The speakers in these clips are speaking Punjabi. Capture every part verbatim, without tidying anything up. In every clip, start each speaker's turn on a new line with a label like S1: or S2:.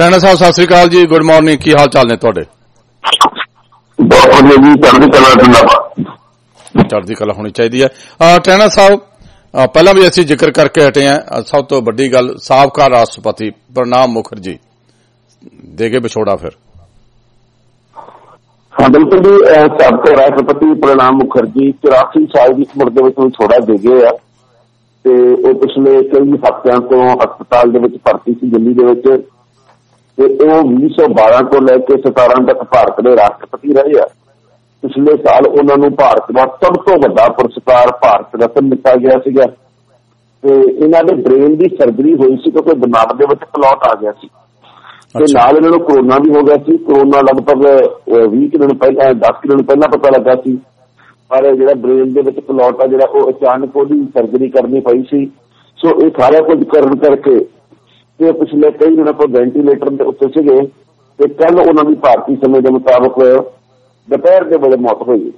S1: ਟੈਣਾ ਸਾਹਿਬ ਸਤਿ ਸ੍ਰੀ ਅਕਾਲ ਜੀ, ਗੁੱਡ ਮਾਰਨਿੰਗ। ਕੀ ਹਾਲ ਚਾਲ ਨੇ ਤੁਹਾਡੇ?
S2: ਬਹੁਤ ਵਧੀਆ ਜੀ, ਚੜ੍ਹਦੀ ਕਲਾ ਢਿੱਲਾਵਾ।
S1: ਚੜ੍ਹਦੀ ਕਲਾ ਹੋਣੀ ਚਾਹੀਦੀ ਹੈ। ਟੈਣਾ ਸਾਹਿਬ, ਪਹਿਲਾਂ ਵੀ ਅਸੀਂ ਜ਼ਿਕਰ ਕਰਕੇ ਹਟੇ ਹਾਂ, ਸਭ ਤੋਂ ਵੱਡੀ ਗੱਲ ਸਾਬਕਾ ਰਾਸ਼ਟਰਪਤੀ ਪ੍ਰਣਬ ਮੁਖਰਜੀ ਦੇ ਕੇ ਵਿਛੋੜਾ। ਫਿਰ
S2: ਹਾਂ ਬਿਲਕੁਲ ਜੀ, ਸਾਬਕਾ ਰਾਸ਼ਟਰਪਤੀ ਪ੍ਰਣਬ ਮੁਖਰਜੀ ਚੁਰਾਸੀ ਸਾਲ ਦੀ ਉਮਰ ਦੇ ਵਿੱਚ ਵਿਛੋੜਾ ਦੇ ਗਏ ਆ ਤੇ ਉਹ ਪਿਛਲੇ ਕਈ ਹਫ਼ਤਿਆਂ ਤੋਂ ਹਸਪਤਾਲ ਦੇ ਵਿੱਚ ਭਰਤੀ ਸੀ ਦਿੱਲੀ ਦੇ ਵਿੱਚ ਤੇ ਉਹ ਵੀਹ ਸੌ ਬਾਰਾਂ ਤੋਂ ਲੈ ਕੇ ਸਤਾਰਾਂ ਤੱਕ ਭਾਰਤ ਦੇ ਰਾਸ਼ਟਰਪਤੀ ਰਹੇ ਆ। ਪਿਛਲੇ ਸਾਲ ਉਹਨਾਂ ਨੂੰ ਭਾਰਤ ਦਾ ਸਭ ਤੋਂ ਵੱਡਾ ਪੁਰਸਕਾਰ ਭਾਰਤ ਰਤਨ ਦਿੱਤਾ ਗਿਆ ਸੀਗਾ ਤੇ ਇਹਨਾਂ ਦੇ ਬ੍ਰੇਨ ਦੀ ਸਰਜਰੀ ਹੋਈ ਸੀ ਕਿਉਂਕਿ ਦਿਮਾਗ ਦੇ ਵਿੱਚ ਕਲੌਟ ਆ ਗਿਆ ਸੀ ਤੇ ਨਾਲ ਇਹਨਾਂ ਨੂੰ ਕੋਰੋਨਾ ਵੀ ਹੋ ਗਿਆ ਸੀ। ਕੋਰੋਨਾ ਲਗਭਗ ਵੀਹ ਕੁ ਦਿਨ ਪਹਿਲਾਂ ਦਸ ਕੁ ਦਿਨ ਪਹਿਲਾਂ ਪਤਾ ਲੱਗਾ ਸੀ, ਪਰ ਜਿਹੜਾ ਬ੍ਰੇਨ ਦੇ ਵਿੱਚ ਕਲੌਟ ਆ ਜਿਹੜਾ ਉਹ ਅਚਾਨਕ ਉਹਦੀ ਸਰਜਰੀ ਕਰਨੀ ਪਈ ਸੀ। ਸੋ ਇਹ ਸਾਰਾ ਕੁਝ ਕਰਨ ਕਰਕੇ ਤੇ ਪਿਛਲੇ ਕਈ ਦਿਨਾਂ ਤੋਂ ਵੈਂਟੀਲੇਟਰ ਦੇ ਉੱਤੇ ਸੀਗੇ ਤੇ ਕੱਲ ਉਹਨਾਂ ਦੀ ਭਾਰਤੀ ਸਮੇਂ ਦੇ ਮੁਤਾਬਕ ਦੁਪਹਿਰ ਦੇ ਵੇਲੇ ਮੌਤ ਹੋਈ।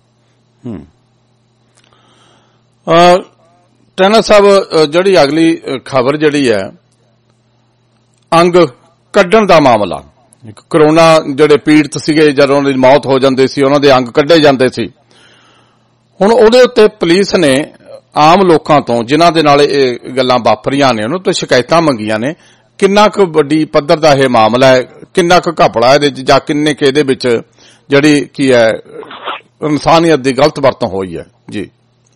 S1: ਟੈਣਾ ਸਾਹਿਬ, ਜਿਹੜੀ ਅਗਲੀ ਖਬਰ ਜਿਹੜੀ ਹੈ ਅੰਗ ਕੱਢਣ ਦਾ ਮਾਮਲਾ, ਕਰੋਨਾ ਜਿਹੜੇ ਪੀੜਤ ਸੀਗੇ ਜਦੋਂ ਉਹਨਾਂ ਦੀ ਮੌਤ ਹੋ ਜਾਂਦੀ ਸੀ ਉਹਨਾਂ ਦੇ ਅੰਗ ਕੱਢੇ ਜਾਂਦੇ ਸੀ। ਹੁਣ ਉਹਦੇ ਉੱਤੇ ਪੁਲਿਸ ਨੇ ਆਮ ਲੋਕਾਂ ਤੋਂ ਜਿਨ੍ਹਾਂ ਦੇ ਨਾਲ ਇਹ ਗੱਲਾਂ ਵਾਪਰੀਆਂ ਨੇ ਉਹਨਾਂ ਤੋਂ ਸ਼ਿਕਾਇਤਾਂ ਮੰਗੀਆਂ ਨੇ। ਕਿੰਨਾ ਕੁ ਵੱਡੀ ਪੱਧਰ ਦਾ ਇਹ ਮਾਮਲਾ ਹੈ, ਕਿੰਨਾ ਕੁ ਘਪਲਾ ਇਹਦੇ ਚ ਜਾਂ ਕਿੰਨੇ ਕੁ ਇਹਦੇ ਵਿੱਚ ਜਿਹੜੀ ਕੀ ਹੈ ਇਨਸਾਨੀਅਤ ਦੀ ਗਲਤ ਵਰਤੋਂ ਹੋਈ ਹੈ? ਜੀ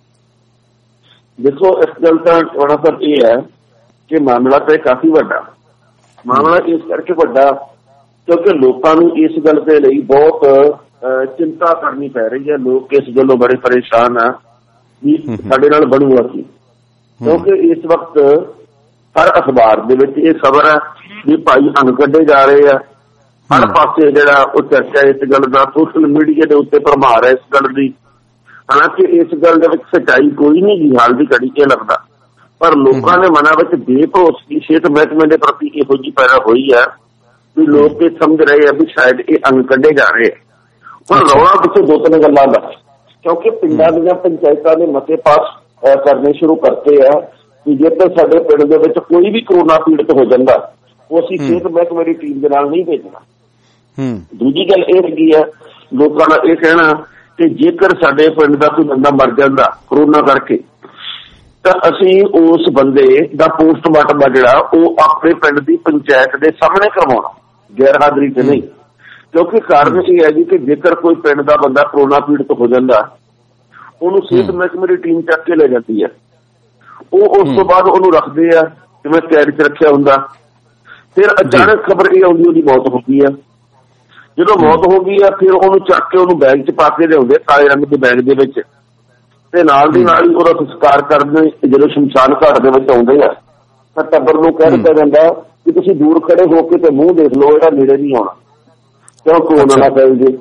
S2: ਦੇਖੋ, ਇਸ ਗੱਲ ਦਾ ਥੋੜਾ ਸਰ ਇਹ ਹੈ ਕਿ ਮਾਮਲਾ ਤਾਂ ਕਾਫੀ ਵੱਡਾ ਮਾਮਲਾ ਇਸ ਕਰਕੇ ਵੱਡਾ ਕਿਉਂਕਿ ਲੋਕਾਂ ਨੂੰ ਇਸ ਗੱਲ ਦੇ ਲਈ ਬਹੁਤ ਚਿੰਤਾ ਕਰਨੀ ਪੈ ਰਹੀ ਹੈ। ਲੋਕ ਇਸ ਗੱਲੋਂ ਬੜੇ ਪਰੇਸ਼ਾਨ ਆ ਵੀ ਸਾਡੇ ਨਾਲ ਬਣੂਗਾ ਕੀ, ਕਿਉਂਕਿ ਇਸ ਵਕਤ ਹਰ ਅਖਬਾਰ ਦੇ ਵਿੱਚ ਇਹ ਖਬਰ ਹੈ ਵੀ ਭਾਈ ਅੰਗ ਕੱਢੇ ਜਾ ਰਹੇ ਆ। ਹਰ ਪਾਸੇ ਜਿਹੜਾ ਉਹ ਚਰਚਾ ਇਸ ਗੱਲ ਦਾ ਸੋਸ਼ਲ ਮੀਡੀਆ ਦੇ ਉੱਤੇ ਭਰਮਾਰ ਹੈ ਇਸ ਗੱਲ ਦੀ। ਹਾਲਾਂਕਿ ਇਸ ਗੱਲ ਦੇ ਵਿੱਚ ਸੱਚਾਈ ਕੋਈ ਨਹੀਂ ਜੀ ਹਾਲ ਦੀ ਘੜੀ ਇਹ ਲੱਗਦਾ, ਪਰ ਲੋਕਾਂ ਦੇ ਮਨਾਂ ਵਿੱਚ ਬੇਭਰੋਸਗੀ ਸਿਹਤ ਮਹਿਕਮੇ ਦੇ ਪ੍ਰਤੀ ਇਹੋ ਜਿਹੀ ਪੈਦਾ ਹੋਈ ਹੈ ਵੀ ਲੋਕ ਇਹ ਸਮਝ ਰਹੇ ਆ ਵੀ ਸ਼ਾਇਦ ਇਹ ਅੰਗ ਕੱਢੇ ਜਾ ਰਹੇ ਆ। ਹੁਣ ਰੌਲਾ ਪਿੱਛੇ ਦੋ ਤਿੰਨ ਗੱਲਾਂ ਦਾ, ਕਿਉਂਕਿ ਪਿੰਡਾਂ ਦੀਆਂ ਪੰਚਾਇਤਾਂ ਨੇ ਮਤੇ ਪਾਸ ਕਰਨੇ ਸ਼ੁਰੂ ਕਰਤੇ ਆ ਕਿ ਜੇਕਰ ਸਾਡੇ ਪਿੰਡ ਦੇ ਵਿੱਚ ਕੋਈ ਵੀ ਕਰੋਨਾ ਪੀੜਤ ਹੋ ਜਾਂਦਾ ਉਹ ਅਸੀਂ ਸਿਹਤ ਮਹਿਕਮੇ ਦੀ ਟੀਮ ਦੇ ਨਾਲ ਨਹੀਂ ਭੇਜਣਾ। ਦੂਜੀ ਗੱਲ ਇਹ ਹੈਗੀ ਹੈ ਲੋਕਾਂ ਦਾ ਇਹ ਕਹਿਣਾ ਕਿ ਜੇਕਰ ਸਾਡੇ ਪਿੰਡ ਦਾ ਕੋਈ ਬੰਦਾ ਮਰ ਜਾਂਦਾ ਕਰੋਨਾ ਕਰਕੇ ਤਾਂ ਅਸੀਂ ਉਸ ਬੰਦੇ ਦਾ ਪੋਸਟਮਾਰਟਮ ਆ ਜਿਹੜਾ ਉਹ ਆਪਣੇ ਪਿੰਡ ਦੀ ਪੰਚਾਇਤ ਦੇ ਸਾਹਮਣੇ ਕਰਵਾਉਣਾ, ਗੈਰ ਹਾਜ਼ਰੀ ਤੇ ਨਹੀਂ। ਕਿਉਂਕਿ ਕਾਰਨ ਇਹ ਹੈ ਜੀ ਕਿ ਜੇਕਰ ਕੋਈ ਪਿੰਡ ਦਾ ਬੰਦਾ ਕਰੋਨਾ ਪੀੜਤ ਹੋ ਜਾਂਦਾ ਉਹਨੂੰ ਸਿਹਤ ਮਹਿਕਮੇ ਦੀ ਟੀਮ ਚੱਕ ਕੇ ਲੈ ਜਾਂਦੀ ਹੈ। ਉਹ ਉਸ ਤੋਂ ਬਾਅਦ ਉਹਨੂੰ ਰੱਖਦੇ ਆ ਜਿਵੇਂ ਕੈਦ ਚ ਰੱਖਿਆ ਹੁੰਦਾ। ਫਿਰ ਅਚਾਨਕ ਖਬਰ ਇਹ ਆਉਂਦੀ ਉਹਦੀ ਮੌਤ ਹੋ ਗਈ ਆ। ਜਦੋਂ ਮੌਤ ਹੋ ਗਈ ਆ ਫਿਰ ਉਹਨੂੰ ਚੱਕ ਕੇ ਉਹਨੂੰ ਬੈਗ ਚ ਪਾ ਕੇ ਲਿਆਉਂਦੇ ਕਾਲੇ ਰੰਗ ਦੇ ਬੈਗ ਦੇ ਵਿੱਚ ਤੇ ਨਾਲ ਦੀ ਨਾਲ ਹੀ ਉਹਦਾ ਸੰਸਕਾਰ ਕਰਨ ਜਦੋਂ ਸ਼ਮਸ਼ਾਨ ਘਾਟ ਦੇ ਵਿੱਚ ਆਉਂਦੇ ਆ ਤਾਂ ਟੱਬਰ ਨੂੰ ਕਹਿ ਦਿੱਤਾ ਜਾਂਦਾ ਕਿ ਤੁਸੀਂ ਦੂਰ ਖੜੇ ਹੋ ਕੇ ਤੇ ਮੂੰਹ ਦੇਖ ਲਓ, ਇਹਦਾ ਨੇੜੇ ਨਹੀਂ ਆਉਣਾ ਕਿਉਂ ਕਰੋਨਾ ਨਾ ਫੈਲ ਜੇ।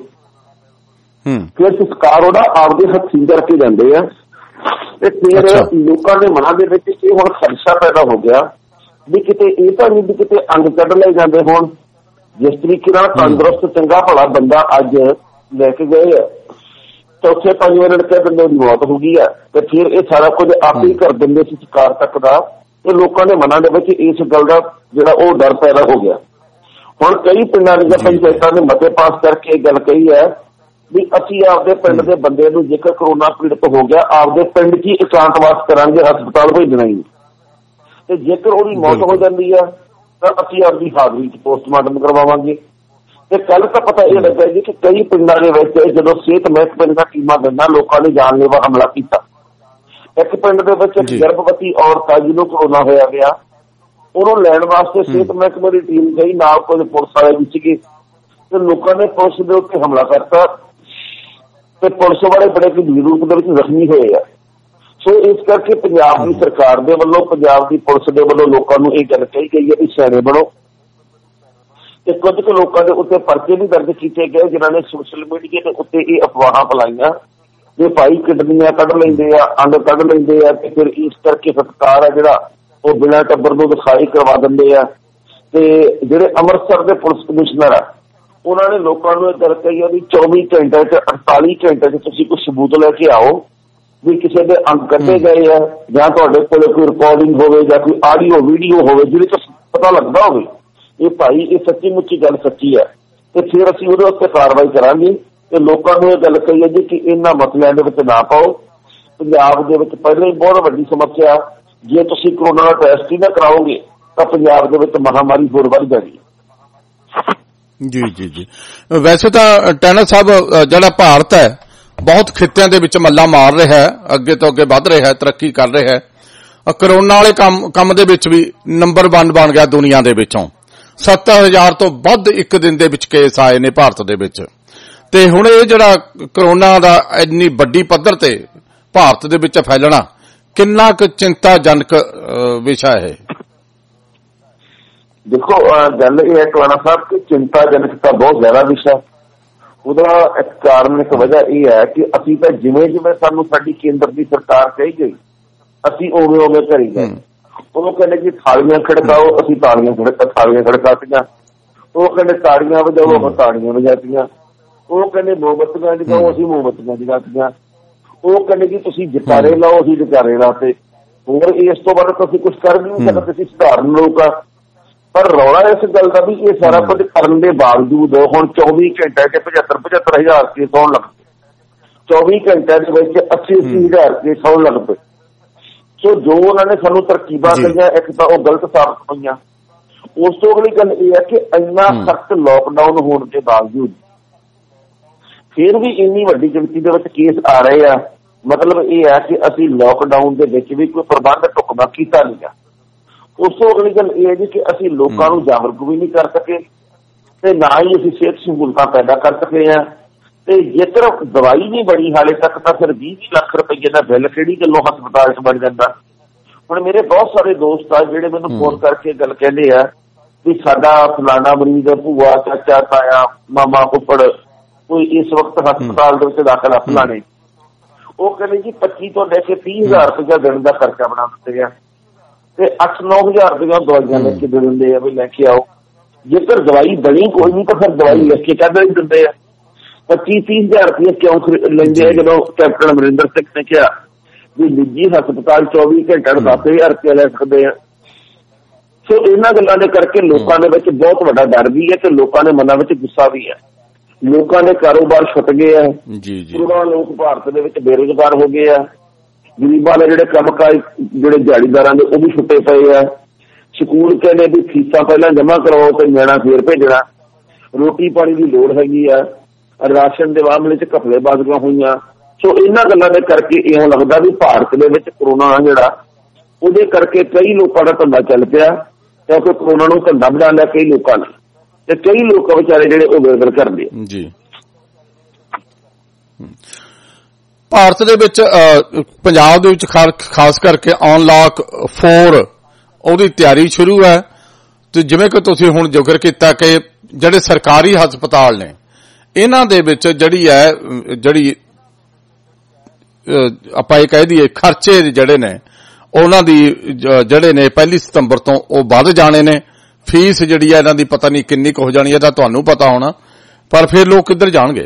S2: ਫਿਰ ਸੰਸਕਾਰ ਉਹਦਾ ਆਪਦੇ ਹੱਥੀਂ ਕਰਕੇ ਜਾਂਦੇ ਆ ਤੇ ਫਿਰ ਲੋਕਾਂ ਦੇ ਮਨਾਂ ਦੇ ਵਿੱਚ ਇਹ ਹੁਣ ਖਦਸ਼ਾ ਪੈਦਾ ਹੋ ਗਿਆ ਵੀ ਕਿਤੇ ਇਹ ਤਾਂ ਨਹੀਂ ਵੀ ਕਿਤੇ ਅੰਗ ਕੱਢ ਲਏ ਜਾਂਦੇ ਹੋਣ। ਜਿਸ ਤਰੀਕੇ ਨਾਲ ਤੰਦਰੁਸਤ ਚੰਗਾ ਭਲਾ ਬੰਦਾ ਅੱਜ ਲੈ ਕੇ ਗਏ ਆ ਚੌਥੇ ਪੰਜਵੇਂ ਦਿਨ ਕਹਿ ਦਿੰਦੇ ਉਹਦੀ ਮੌਤ ਹੋ ਗਈ ਆ ਤੇ ਫਿਰ ਇਹ ਸਾਰਾ ਕੁਝ ਆਪੇ ਹੀ ਕਰ ਦਿੰਦੇ ਸੀ ਸਰਕਾਰ ਤੱਕ ਦਾ ਤੇ ਲੋਕਾਂ ਦੇ ਮਨਾਂ ਦੇ ਵਿੱਚ ਇਸ ਗੱਲ ਦਾ ਜਿਹੜਾ ਉਹ ਡਰ ਪੈਦਾ ਹੋ ਗਿਆ। ਹੁਣ ਕਈ ਪਿੰਡਾਂ ਦੀਆਂ ਪੰਚਾਇਤਾਂ ਨੇ ਮਤੇ ਪਾਸ ਕਰਕੇ ਇਹ ਗੱਲ ਕਹੀ ਹੈ ਵੀ ਅਸੀਂ ਆਪਦੇ ਪਿੰਡ ਦੇ ਬੰਦੇ ਨੂੰ ਜੇਕਰ ਕਰੋਨਾ ਪੀੜਤ ਹੋ ਗਿਆ ਆਪਦੇ ਪਿੰਡ 'ਚ ਹੀ ਇਕਾਂਤਵਾਸ ਕਰਾਂਗੇ, ਹਸਪਤਾਲ ਭੇਜਣਾ ਹੀ। ਤੇ ਜੇਕਰ ਉਹਦੀ ਮੌਤ ਹੋ ਜਾਂਦੀ ਆ ਤਾਂ ਅਸੀਂ ਆਪਦੀ ਹਾਜ਼ਰੀ 'ਚ ਪੋਸਟਮਾਰਟਮ ਕਰਵਾਵਾਂਗੇ। ਤੇ ਕੱਲ ਤਾਂ ਪਤਾ ਇਹ ਲੱਗਾ ਜੀ ਕਿ ਕਈ ਪਿੰਡਾਂ ਦੇ ਵਿੱਚ ਜਦੋਂ ਸਿਹਤ ਮਹਿਕਮੇ ਦੀਆਂ ਟੀਮਾਂ ਦਿੰਦਾ ਲੋਕਾਂ ਨੇ ਜਾਨਲੇਵਾ ਹਮਲਾ ਕੀਤਾ। ਇੱਕ ਪਿੰਡ ਦੇ ਵਿੱਚ ਇੱਕ ਗਰਭਵਤੀ ਔਰਤ ਆ ਜਿਹਨੂੰ ਕਰੋਨਾ ਹੋਇਆ ਗਿਆ, ਉਹਨੂੰ ਲੈਣ ਵਾਸਤੇ ਸਿਹਤ ਮਹਿਕਮੇ ਦੀ ਟੀਮ ਗਈ, ਨਾਲ ਕੋਈ ਪੁਲਿਸ ਵਾਲੇ ਵੀ ਸੀਗੇ ਤੇ ਲੋਕਾਂ ਨੇ ਪੁਲਿਸ ਦੇ ਉੱਤੇ ਹਮਲਾ ਕਰਤਾ ਤੇ ਪੁਲਿਸ ਵਾਲੇ ਬੜੇ ਗੰਭੀਰ ਰੂਪ ਦੇ ਵਿੱਚ ਜ਼ਖਮੀ ਹੋਏ ਆ। ਸੋ ਇਸ ਕਰਕੇ ਪੰਜਾਬ ਦੀ ਸਰਕਾਰ ਦੇ ਵੱਲੋਂ ਪੰਜਾਬ ਦੀ ਪੁਲਿਸ ਦੇ ਵੱਲੋਂ ਲੋਕਾਂ ਨੂੰ ਇਹ ਗੱਲ ਕਹੀ ਗਈ ਹੈ ਕਿ ਸਿਆਣੇ ਬਣੋ ਤੇ ਕੁਝ ਕੁ ਲੋਕਾਂ ਦੇ ਉੱਤੇ ਪਰਚੇ ਵੀ ਦਰਜ ਕੀਤੇ ਗਏ ਜਿਨ੍ਹਾਂ ਨੇ ਸੋਸ਼ਲ ਮੀਡੀਆ ਦੇ ਉੱਤੇ ਇਹ ਅਫਵਾਹਾਂ ਫੈਲਾਈਆਂ ਕਿ ਭਾਈ ਕਿਡਨੀਆਂ ਕੱਢ ਲੈਂਦੇ ਆ, ਅੰਗ ਕੱਢ ਲੈਂਦੇ ਆ ਤੇ ਫਿਰ ਇਸ ਕਰਕੇ ਸਤਿਕਾਰ ਆ ਜਿਹੜਾ ਉਹ ਬਿਨਾਂ ਟੱਬਰ ਨੂੰ ਦਿਖਾਈ ਕਰਵਾ ਦਿੰਦੇ ਆ। ਤੇ ਜਿਹੜੇ ਅੰਮ੍ਰਿਤਸਰ ਦੇ ਪੁਲਿਸ ਕਮਿਸ਼ਨਰ ਆ ਉਹਨਾਂ ਨੇ ਲੋਕਾਂ ਨੂੰ ਇਹ ਗੱਲ ਕਹੀ ਆ ਵੀ ਚੌਵੀ ਘੰਟੇ ਚ ਅੜਤਾਲੀ ਘੰਟੇ ਚ ਤੁਸੀਂ ਕੋਈ ਸਬੂਤ ਲੈ ਕੇ ਆਓ ਵੀ ਕਿਸੇ ਦੇ ਅੰਗ ਕੱਢੇ ਗਏ ਆ ਜਾਂ ਤੁਹਾਡੇ ਕੋਲ ਕੋਈ ਰਿਕਾਰਡਿੰਗ ਹੋਵੇ ਜਾਂ ਕੋਈ ਆਡੀਓ ਵੀਡੀਓ ਹੋਵੇ ਜਿਹਦੇ ਚ ਪਤਾ ਲੱਗਦਾ ਹੋਵੇ ਇਹ ਭਾਈ ਇਹ ਸੱਚੀ ਮੁੱਚੀ ਗੱਲ ਸੱਚੀ ਹੈ ਤੇ ਫਿਰ ਅਸੀਂ ਉਹਦੇ ਉੱਤੇ ਕਾਰਵਾਈ ਕਰਾਂਗੇ ਤੇ ਲੋਕਾਂ ਨੂੰ ਇਹ ਗੱਲ ਕਹੀ ਹੈ ਜੀ ਕਿ ਇਹਨਾਂ ਮਸਲਿਆਂ ਦੇ ਵਿੱਚ ਨਾ ਪਾਓ। ਪੰਜਾਬ ਦੇ ਵਿੱਚ ਪਹਿਲਾਂ ਹੀ ਬਹੁਤ ਵੱਡੀ ਸਮੱਸਿਆ, ਜੇ ਤੁਸੀਂ ਕਰੋਨਾ ਦਾ ਟੈਸਟ ਹੀ ਨਾ ਕਰਾਓਗੇ ਤਾਂ ਪੰਜਾਬ ਦੇ ਵਿੱਚ ਮਹਾਮਾਰੀ ਹੋਰ ਵੱਧ ਜਾਣੀ।
S1: ਜੀ ਜੀ ਜੀ ਵੈਸੇ ਤਾਂ ਟੈਨਰ ਸਾਹਿਬ ਜਿਹੜਾ ਭਾਰਤ ਹੈ ਬਹੁਤ ਖਿੱਤਿਆਂ ਦੇ ਵਿੱਚ ਮੱਲਾ ਮਾਰ ਰਿਹਾ ਹੈ, ਅੱਗੇ ਤੋਂ ਅੱਗੇ ਵੱਧ ਰਿਹਾ ਹੈ, ਤਰੱਕੀ ਕਰ ਰਿਹਾ ਹੈ। ਕਰੋਨਾ ਵਾਲੇ ਕੰਮ ਕੰਮ ਦੇ ਵਿੱਚ ਵੀ ਨੰਬਰ ਵਨ ਬਣ ਗਿਆ ਦੁਨੀਆ ਦੇ ਵਿੱਚੋਂ। ਸੱਤਰ ਹਜ਼ਾਰ ਤੋਂ ਵੱਧ ਇੱਕ ਦਿਨ ਦੇ ਵਿੱਚ ਕੇਸ ਆਏ ਨੇ ਭਾਰਤ ਦੇ ਵਿੱਚ। ਤੇ ਹੁਣ ਇਹ ਜਿਹੜਾ ਕਰੋਨਾ ਦਾ ਇੰਨੀ ਵੱਡੀ ਪੱਧਰ ਤੇ ਭਾਰਤ ਦੇ ਵਿੱਚ ਫੈਲਣਾ ਕਿੰਨਾ ਕੁ ਚਿੰਤਾਜਨਕ ਵਿਸ਼ਾ ਹੈ?
S2: ਦੇਖੋ ਗੱਲ ਇਹ ਹੈ ਟਵਾਣਾ ਸਾਹਿਬ ਕਿ ਚਿੰਤਾਜਨਕ ਤਾਂ ਬਹੁਤ ਜ਼ਿਆਦਾ ਵਿਸ਼ਾ। ਉਹਦਾ ਇੱਕ ਕਾਰਨ, ਇੱਕ ਵਜ੍ਹਾ ਇਹ ਹੈ ਕਿ ਅਸੀਂ ਤਾਂ ਜਿਵੇਂ ਜਿਵੇਂ ਸਾਨੂੰ ਸਾਡੀ ਕੇਂਦਰ ਦੀ ਸਰਕਾਰ ਕਹੀ ਗਈ ਅਸੀਂ ਉਵੇਂ ਉਵੇਂ ਕਰੀ ਗਏ। ਉਹ ਕਹਿੰਦੇ ਕਿ ਥਾਲੀਆਂ ਖੜਕਾਓ, ਅਸੀਂ ਤਾਲੀਆਂ ਖੜਕਾ ਥਾਲੀਆਂ ਖੜਕਾਤੀਆਂ। ਉਹ ਕਹਿੰਦੇ ਤਾੜੀਆਂ ਵਜਾਓ, ਆਪਾਂ ਤਾੜੀਆਂ ਵਜਾਤੀਆਂ। ਉਹ ਕਹਿੰਦੇ ਮੋਮਬੱਤੀਆਂ ਜਗਾਓ, ਅਸੀਂ ਮੋਮਬੱਤੀਆਂ ਜਗਾਤੀਆਂ। ਉਹ ਕਹਿੰਦੇ ਕਿ ਤੁਸੀਂ ਜਕਾਰੇ ਲਾਓ, ਅਸੀਂ ਜਕਾਰੇ ਲਾਤੇ। ਹੋਰ ਇਸ ਤੋਂ ਬਾਅਦ ਤਾਂ ਅਸੀਂ ਕੁਛ ਕਰ ਵੀ ਨਹੀਂ ਸਕਦੇ, ਅਸੀਂ ਸਧਾਰਨ ਲੋਕ ਆ। ਪਰ ਰੌਲਾ ਇਸ ਗੱਲ ਦਾ ਵੀ ਇਹ ਸਾਰਾ ਕੁਝ ਕਰਨ ਦੇ ਬਾਵਜੂਦ ਹੁਣ ਚੌਵੀ ਘੰਟਿਆਂ ਚ ਪਝੱਤਰ ਪਝੱਤਰ ਹਜ਼ਾਰ ਕੇਸ ਆਉਣ ਲੱਗ ਪਏ। ਚੌਵੀ ਘੰਟਿਆਂ ਦੇ ਵਿੱਚ ਅੱਸੀ ਅੱਸੀ ਹਜ਼ਾਰ ਕੇਸ ਆਉਣ ਲੱਗ ਪਏ। ਸੋ ਜੋ ਉਹਨਾਂ ਨੇ ਸਾਨੂੰ ਤਰਕੀਬਾਂ ਕਹੀਆਂ, ਇੱਕ ਤਾਂ ਉਹ ਗਲਤ ਸਾਬਤ ਹੋਈਆਂ। ਉਸ ਤੋਂ ਅਗਲੀ ਗੱਲ ਇਹ ਹੈ ਕਿ ਇੰਨਾ ਸਖਤ ਲੋਕਡਾਊਨ ਹੋਣ ਦੇ ਬਾਵਜੂਦ ਫਿਰ ਵੀ ਇੰਨੀ ਵੱਡੀ ਗਿਣਤੀ ਦੇ ਵਿੱਚ ਕੇਸ ਆ ਰਹੇ ਆ। ਮਤਲਬ ਇਹ ਹੈ ਕਿ ਅਸੀਂ ਲੋਕਡਾਊਨ ਦੇ ਵਿੱਚ ਵੀ ਕੋਈ ਪ੍ਰਬੰਧ ਢੁਕਵਾਂ ਕੀਤਾ ਨਹੀਂ ਗਾ। ਉਸ ਤੋਂ ਅਗਲੀ ਗੱਲ ਇਹ ਹੈ ਜੀ ਕਿ ਅਸੀਂ ਲੋਕਾਂ ਨੂੰ ਜਾਗਰੂਕ ਵੀ ਨਹੀਂ ਕਰ ਸਕੇ ਤੇ ਨਾ ਹੀ ਅਸੀਂ ਸਿਹਤ ਸਹੂਲਤਾਂ ਪੈਦਾ ਕਰ ਸਕੇ ਹਾਂ। ਤੇ ਜੇਕਰ ਦਵਾਈ ਨਹੀਂ ਬਣੀ ਹਾਲੇ ਤੱਕ ਤਾਂ ਫਿਰ ਵੀਹ ਲੱਖ ਰੁਪਏ ਦਾ ਬਿੱਲ ਕਿਹੜੀ ਗੱਲੋਂ ਹਸਪਤਾਲ 'ਚ ਬਣ ਜਾਂਦਾ। ਹੁਣ ਮੇਰੇ ਬਹੁਤ ਸਾਰੇ ਦੋਸਤ ਆ ਜਿਹੜੇ ਮੈਨੂੰ ਫੋਨ ਕਰਕੇ ਗੱਲ ਕਹਿੰਦੇ ਆ ਵੀ ਸਾਡਾ ਫਲਾਣਾ ਮਰੀਜ਼, ਭੂਆ, ਚਾਚਾ, ਤਾਇਆ, ਮਾਮਾ, ਫੁੱਫੜ ਕੋਈ ਇਸ ਵਕਤ ਹਸਪਤਾਲ ਦੇ ਵਿੱਚ ਦਾਖਲ ਆ ਫਲਾਣੇ। ਉਹ ਕਹਿੰਦੇ ਜੀ ਪੱਚੀ ਤੋਂ ਲੈ ਕੇ ਤੀਹ ਹਜ਼ਾਰ ਰੁਪਇਆ ਦਿਨ ਦਾ ਖਰਚਾ ਬਣਾ ਦਿੱਤੇ ਆ ਤੇ ਅੱਠ ਨੌ ਹਜ਼ਾਰ ਰੁਪਇਆ ਦਵਾਈਆਂ ਲੈ ਕੇ ਦੇ ਦਿੰਦੇ ਆ ਵੀ ਲੈ ਕੇ ਆਓ। ਜੇਕਰ ਦਵਾਈ ਬਣੀ ਕੋਈ ਨਹੀਂ ਤਾਂ ਫਿਰ ਦਵਾਈ ਲੈ ਕੇ ਕਾਹਦਾ ਹੀ ਦਿੰਦੇ ਆ। ਪੱਚੀ ਤੀਹ ਹਜ਼ਾਰ ਰੁਪਇਆ ਕਿਉਂ ਲੈਂਦੇ ਆ? ਜਦੋਂ ਕੈਪਟਨ ਅਮਰਿੰਦਰ ਸਿੰਘ ਨੇ ਕਿਹਾ ਵੀ ਨਿੱਜੀ ਹਸਪਤਾਲ ਚੌਵੀ ਘੰਟੇ ਨੂੰ ਦਸ ਹਜ਼ਾਰ ਰੁਪਇਆ ਲੈ ਸਕਦੇ ਆ। ਸੋ ਇਹਨਾਂ ਗੱਲਾਂ ਦੇ ਕਰਕੇ ਲੋਕਾਂ ਦੇ ਵਿੱਚ ਬਹੁਤ ਵੱਡਾ ਡਰ ਵੀ ਹੈ ਤੇ ਲੋਕਾਂ ਦੇ ਮਨਾਂ ਵਿੱਚ ਗੁੱਸਾ ਵੀ ਹੈ। ਲੋਕਾਂ ਦੇ ਕਾਰੋਬਾਰ ਛੁੱਟ ਗਏ ਆ। ਕਰੋੜਾਂ ਲੋਕ ਭਾਰਤ ਦੇ ਵਿੱਚ ਬੇਰੁਜ਼ਗਾਰ ਹੋ ਗਏ ਆ। ਗਰੀਬਾਂ ਦੇ ਜਿਹੜੇ ਕੰਮਕਾਜ ਜਿਹੜੇ ਦਿਹਾੜੀਦਾਰਾਂ ਦੇ ਉਹ ਵੀ ਛੁੱਟੇ ਪਏ ਆ। ਸਕੂਲ ਕਹਿੰਦੇ ਵੀ ਫੀਸਾਂ ਪਹਿਲਾਂ ਜਮ੍ਹਾਂ ਕਰਵਾਓ ਤੇ ਨਿਆਣਾ ਫੇਰ ਭੇਜਣਾ। ਰੋਟੀ ਪਾਣੀ ਦੀ ਲੋੜ ਹੈਗੀ ਆ। ਰਾਸ਼ਨ ਦੇ ਮਾਮਲੇ 'ਚ ਘਪਲੇ ਬਾਜ਼ੀਆਂ ਹੋਈਆਂ। ਸੋ ਇਹਨਾਂ ਗੱਲਾਂ ਦੇ ਕਰਕੇ ਇਉਂ ਲੱਗਦਾ ਵੀ ਭਾਰਤ ਦੇ ਵਿੱਚ ਕਰੋਨਾ ਜਿਹੜਾ ਉਹਦੇ ਕਰਕੇ ਕਈ ਲੋਕਾਂ ਦਾ ਧੰਦਾ ਚੱਲ ਪਿਆ ਕਿਉਂਕਿ ਕਰੋਨਾ ਨੂੰ ਧੰਦਾ ਬਣਾ ਲਿਆ ਕਈ ਲੋਕਾਂ ਨੇ ਤੇ ਕਈ ਲੋਕ ਵਿਚਾਰੇ ਜਿਹੜੇ ਉਹ ਬੇਰਦਰ ਕਰਦੇ
S1: ਜੀ। ਭਾਰਤ ਦੇ ਵਿੱਚ ਪੰਜਾਬ ਦੇ ਵਿੱਚ ਖਾਸ ਕਰਕੇ ਅਨਲੌਕ ਚਾਰ ਉਹਦੀ ਤਿਆਰੀ ਸ਼ੁਰੂ ਹੈ ਤੇ ਜਿਵੇਂ ਕਿ ਤੁਸੀਂ ਹੁਣ ਜ਼ਿਕਰ ਕੀਤਾ ਕਿ ਜਿਹੜੇ ਸਰਕਾਰੀ ਹਸਪਤਾਲ ਨੇ ਇਹਨਾਂ ਦੇ ਵਿੱਚ ਜਿਹੜੀ ਹੈ ਜਿਹੜੀ ਆਪਾਂ ਇਹ ਕਹਿ ਦਈਏ ਖਰਚੇ ਜਿਹੜੇ ਨੇ ਉਹਨਾਂ ਦੀ ਜਿਹੜੇ ਨੇ ਪਹਿਲੀ ਸਤੰਬਰ ਤੋਂ ਉਹ ਵੱਧ ਜਾਣੇ ਨੇ। ਫੀਸ ਜਿਹੜੀ ਹੈ ਇਹਨਾਂ ਦੀ ਪਤਾ ਨਹੀਂ ਕਿੰਨੀ ਕੁ ਹੋ ਜਾਣੀ ਹੈ ਤਾਂ ਤੁਹਾਨੂੰ ਪਤਾ ਹੋਣਾ, ਪਰ ਫਿਰ ਲੋਕ ਕਿੱਧਰ ਜਾਣਗੇ?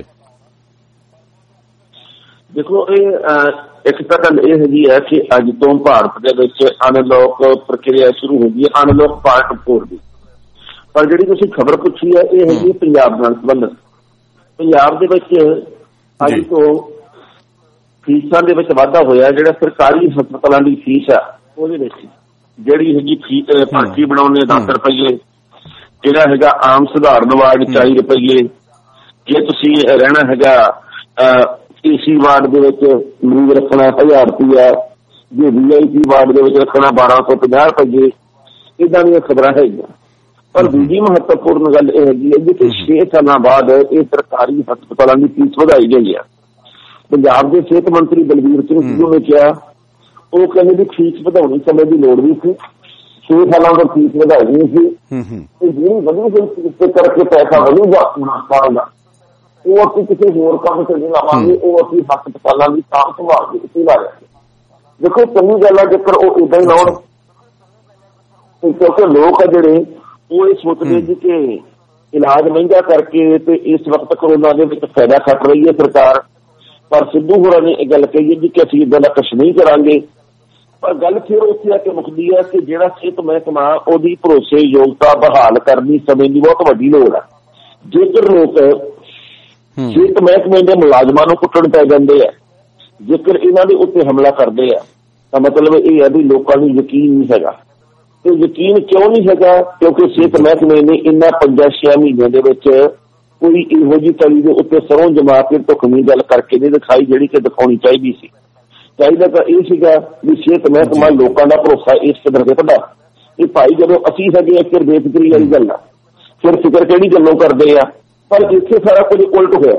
S2: ਦੇਖੋ ਇਹ ਇੱਕ ਤਾਂ ਗੱਲ ਇਹ ਹੈਗੀ ਹੈ ਕਿ ਅੱਜ ਤੋਂ ਭਾਰਤ ਦੇ ਵਿੱਚ ਅਨਲੌਕ ਪ੍ਰਕਿਰਿਆ ਸ਼ੁਰੂ ਹੋ ਗਈ ਹੈ, ਅਨਲੌਕ ਪਾਰਟ ਫੋਰ ਦੀ। ਪਰ ਜਿਹੜੀ ਤੁਸੀਂ ਖਬਰ ਪੁੱਛੀ ਹੈ ਇਹ ਹੈਗੀ ਪੰਜਾਬ ਨਾਲ ਸੰਬੰਧਿਤ। ਪੰਜਾਬ ਦੇ ਵਿੱਚ ਅੱਜ ਤੋਂ ਫੀਸਾਂ ਦੇ ਵਿੱਚ ਵਾਧਾ ਹੋਇਆ। ਜਿਹੜਾ ਸਰਕਾਰੀ ਹਸਪਤਾਲਾਂ ਦੀ ਫੀਸ ਆ ਉਹਦੇ ਵਿੱਚ ਜਿਹੜੀ ਹੈਗੀ ਪਰਚੀ ਬਣਾਉਣੇ ਦਸ ਰੁਪਈਏ, ਜਿਹੜਾ ਹੈਗਾ ਆਮ ਸਧਾਰਨ ਵਾਰਡ ਚਾਲੀ ਰੁਪਈਏ, ਜੇ ਤੁਸੀਂ ਰਹਿਣਾ ਹੈਗਾ ਏਸੀ ਵਾਰਡ ਦੇ ਵਿੱਚ ਮਰੀਜ਼ ਰੱਖਣਾ ਹਜ਼ਾਰ ਰੁਪਈਆ, ਜੇ ਵੀ ਆਈ ਪੀ ਵਾਰਡ ਦੇ ਵਿੱਚ ਰੱਖਣਾ ਬਾਰਾਂ ਸੌ ਪੰਜਾਹ ਰੁਪਈਏ। ਏਦਾਂ ਦੀਆਂ ਖਬਰਾਂ ਹੈਗੀਆਂ। ਪਰ ਦੂਜੀ ਮਹੱਤਵਪੂਰਨ ਗੱਲ ਇਹ ਹੈਗੀ ਹੈ ਕਿ ਛੇ ਸਾਲਾਂ ਬਾਅਦ ਇਹ ਸਰਕਾਰੀ ਹਸਪਤਾਲਾਂ ਦੀ ਫੀਸ ਵਧਾਈ ਗਈ ਹੈ। ਪੰਜਾਬ ਦੇ ਸਿਹਤ ਮੰਤਰੀ ਬਲਬੀਰ ਸਿੰਘ ਸਿੱਧੂ ਨੇ ਕਿਹਾ, ਉਹ ਕਹਿੰਦੇ ਵੀ ਫੀਸ ਵਧਾਉਣੀ ਸਮੇਂ ਦੀ ਲੋੜ ਨਹੀਂ ਸੀ, ਛੇ ਸਾਲਾਂ ਤੋਂ ਫੀਸ ਵਧਾਈ ਨਹੀਂ ਸੀ ਤੇ ਜਿਹੜੀ ਵਧੀ ਗਈ ਫੀਸ ਕਰਕੇ ਪੈਸਾ ਵਧੂਗਾ ਹਸਪਤਾਲ ਦਾ ਉਹ ਅਸੀਂ ਕਿਸੇ ਹੋਰ ਕੰਮ ਤੇ ਨਹੀਂ ਲਾਵਾਂਗੇ, ਉਹ ਅਸੀਂ ਹਸਪਤਾਲਾਂ ਦੀ ਸਾਂਭ ਸੰਭਾਲ ਦੀ ਕੀਤੀ ਲਾ ਰਹੇ। ਦੇਖੋ ਚੰਗੀ ਗੱਲ ਹੈ ਜੇਕਰ ਉਹ ਏਦਾਂ ਹੀ ਲਾਉਣ, ਕਿਉਂਕਿ ਲੋਕ ਆ ਜਿਹੜੇ ਉਹ ਇਹ ਸੋਚਦੇ ਜੀ ਕਿ ਇਲਾਜ ਮਹਿੰਗਾ ਕਰਕੇ ਤੇ ਇਸ ਵਕਤ ਕਰੋਨਾ ਦੇ ਵਿੱਚ ਫਾਇਦਾ ਖੱਟ ਰਹੀ ਹੈ ਸਰਕਾਰ। ਪਰ ਸਿੱਧੂ ਹੋਰਾਂ ਨੇ ਇਹ ਗੱਲ ਕਹੀ ਹੈ ਜੀ ਕਿ ਅਸੀਂ ਏਦਾਂ ਦਾ ਕੁਛ ਨਹੀਂ ਕਰਾਂਗੇ। पर गल फिर उत्थे आके मुकदी है कि जिहड़ा सिहत महकमा उहदी भरोसेयोगता बहाल करनी समय की बहुत वड्डी लोड़ है। जेकर लोग सिहत महकमे के मुलाजमां नूं कुੱਟਣ पै जांदे है, जेकर इन्हां दे उत्ते हमला करदे आ तां मतलब यह है भी लोकां नूं यकीन नहीं हैगा। तो यकीन क्यों नहीं हैगा? क्योंकि सिहत महकमे ने इन्हां पंजां छे महीनों दे विच कोई इहो जी तली दे उत्ते सरों जमा के ढुकवीं गल करके नहीं दिखाई जिहड़ी कि दिखाउणी चाहीदी सी। चाहिए तो यह सीगा भी सिहत महकमा लोगों का भरोसा इस कदर के बढ़ा। ये भाई जो असी है फिर बेफिक्री वाली गल आ, फिर फिक्र किहड़ी गल्लों करते हैं, पर इत्थे सारा कुछ उलट होया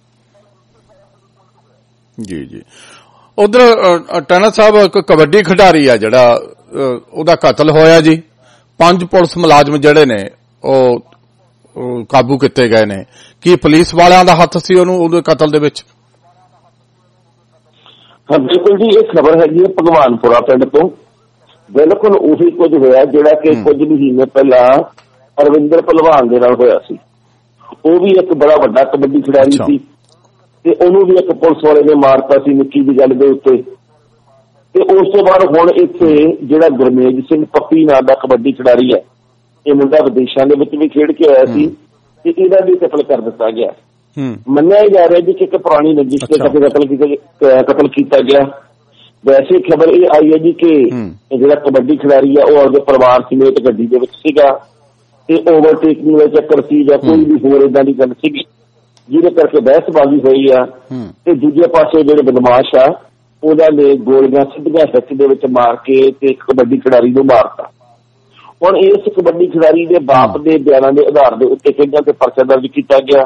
S1: जी जी। उधर टैना साहब एक कबड्डी खिडारी है जिहड़ा उहदा कतल होया जी, पंज पुलिस मुलाजम जिहड़े ने ਉਹ काबू किए गए ने, की पुलिस वालियां दा हत्थ सी ਉਹਨੂੰ ਉਹਦੇ कतल दे विच?
S2: हाँ बिल्कुल जी, ये खबर है जी भगवानपुरा पिंड तो बिल्कुल उही कुछ होया जिहड़ा कि कुछ महीने पहला अरविंदर पहलवान दे नाल होया सी। वो भी एक बड़ा वड्डा कबड्डी खिडारी सी ते ओनू भी एक पुलिस वाले ने मारता सी निक्की जी गल दे उत्ते। ते उस तो बाद हुण इत्थे जिहड़ा गुरमेज सिंह पप्पी नाम दा कबड्डी खिडारी है, ये मुंडा विदेशों के विच भी खेड के आया सी ते इहदा भी कतल कर दिता गया। मन्निया जा रहा जी कि एक पुरानी रंजिश के कतल कतल किया गया। वैसे खबर ये आई है जी कि जिहड़ा कबड्डी खिडारी है वह अपने परिवार समेत गड्डी दे विच सीगा ते ओवरटेकिंग दा चक्कर सी जां कोई भी होर इदां दी गल सीगी जिहदे करके बहसबाजी होई आ ते दूजे पासे जिहड़े बदमाश आ उहदा ने गोलियां सिद्धियां हिੱਤ दे विच मार के ते कबड्डी खिडारी नूं मारता। हुण इस कबड्डी खिडारी दे बाप दे बयानां दे आधार दे उत्ते कईयां ते परचा दर्ज कीता गया।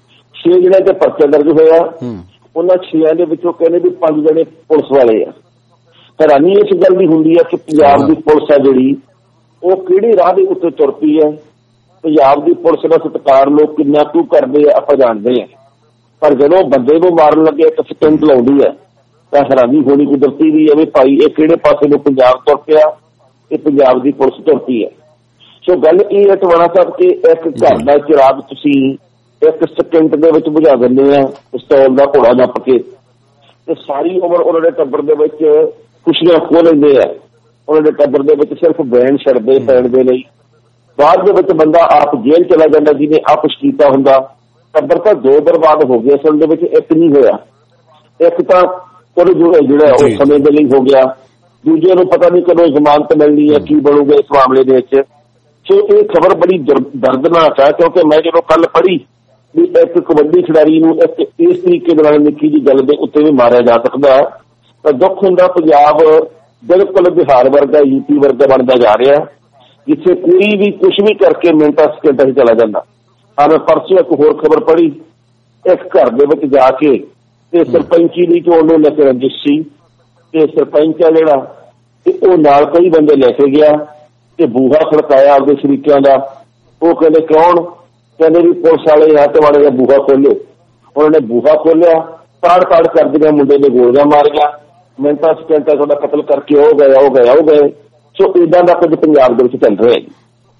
S2: छे जिहड़े ते परचा दर्ज होया उन्हां छेआं दे विचों कहने भी पंज जणे पुलिस वाले आ। हैरानी इस गल दी हुंदी है कि पंजाब दी पुलिस आ जिहड़ी वो किहड़े राह दे उत्ते तुर पई है। पंजाब दी पुलिस दा सत्कार लोग किन्ना कुछ करदे आ आपां जाणदे आ, पर जदों बंदे नूं मारन लगे एक सकिंट लाउंदी है तां हैरानी होनी कुदरती भी है भी भाई ये किहड़े पासे नूं पंजाब तुर पिया, ये पंजाब दी पुलिस तुर पई है। सो गल ये है टवाणा साहब कि एक घर दा चिराग तुसीं एक सकिंट दे विच बुझा दिंदे आ पिस्तौल दा घोड़ा नप्प के, ते सारी उम्र उन्हां दे टब्बर दे विच खुशियां खो लैंदे आ। उन्हां दे टब्बर दे विच सिर्फ बैन छड्डदे पैण दे लई, बाद दे विच बंदा आप जेल चला जांदा जिहने आ कुछ कीता हुंदा। टब्बर तां दो बर्बाद हो गए, असल दे विच एक नहीं होया। एक तां कुल जुड़े जिहड़ा उस समय दे लई हो गया, दूजे नूं पता नहीं कदों जमानत मिलनी है, की बनूगा इस मामले दे विच। सो ये खबर बड़ी दर्दनाक है क्योंकि मैं जदों कल पढ़ी भी एक कबड्डी खिडारी नूं एक इस तरीके नाल निक्की जी गल दे उत्ते भी मारिया जा सकदा तां दुख हुंदा। पंजाब बिल्कुल बिहार वर्गा यूपी वर्गा बनदा जा रहा, जिथे कोई भी कुछ भी करके मिनटां सकिंटां च चला जांदा। आ मैं परसों एक होर खबर पढ़ी, एक घर दे विच जाके ते सरपंची दी चोण नूं लैके रंजिश सी ते सरपंच आ जिहड़ा ते ओह नाल कई बंदे लैके गया ते बूहा खड़काया आपदे शरीकां दा। ओह कहंदे कौन? कहते भी पुलिस वाले हत्थ वाले का बूहा खोलो। उन्होंने बूहा खोलिया, ताड़ ताड़ कर दिया, मुंडे ने गोलियां मारिया, मिनटां सकिंटां थोड़ा कतल करके हो गए हो गए हो गए। सो इदां दा कुछ पंजाब दे विच चल रहा है।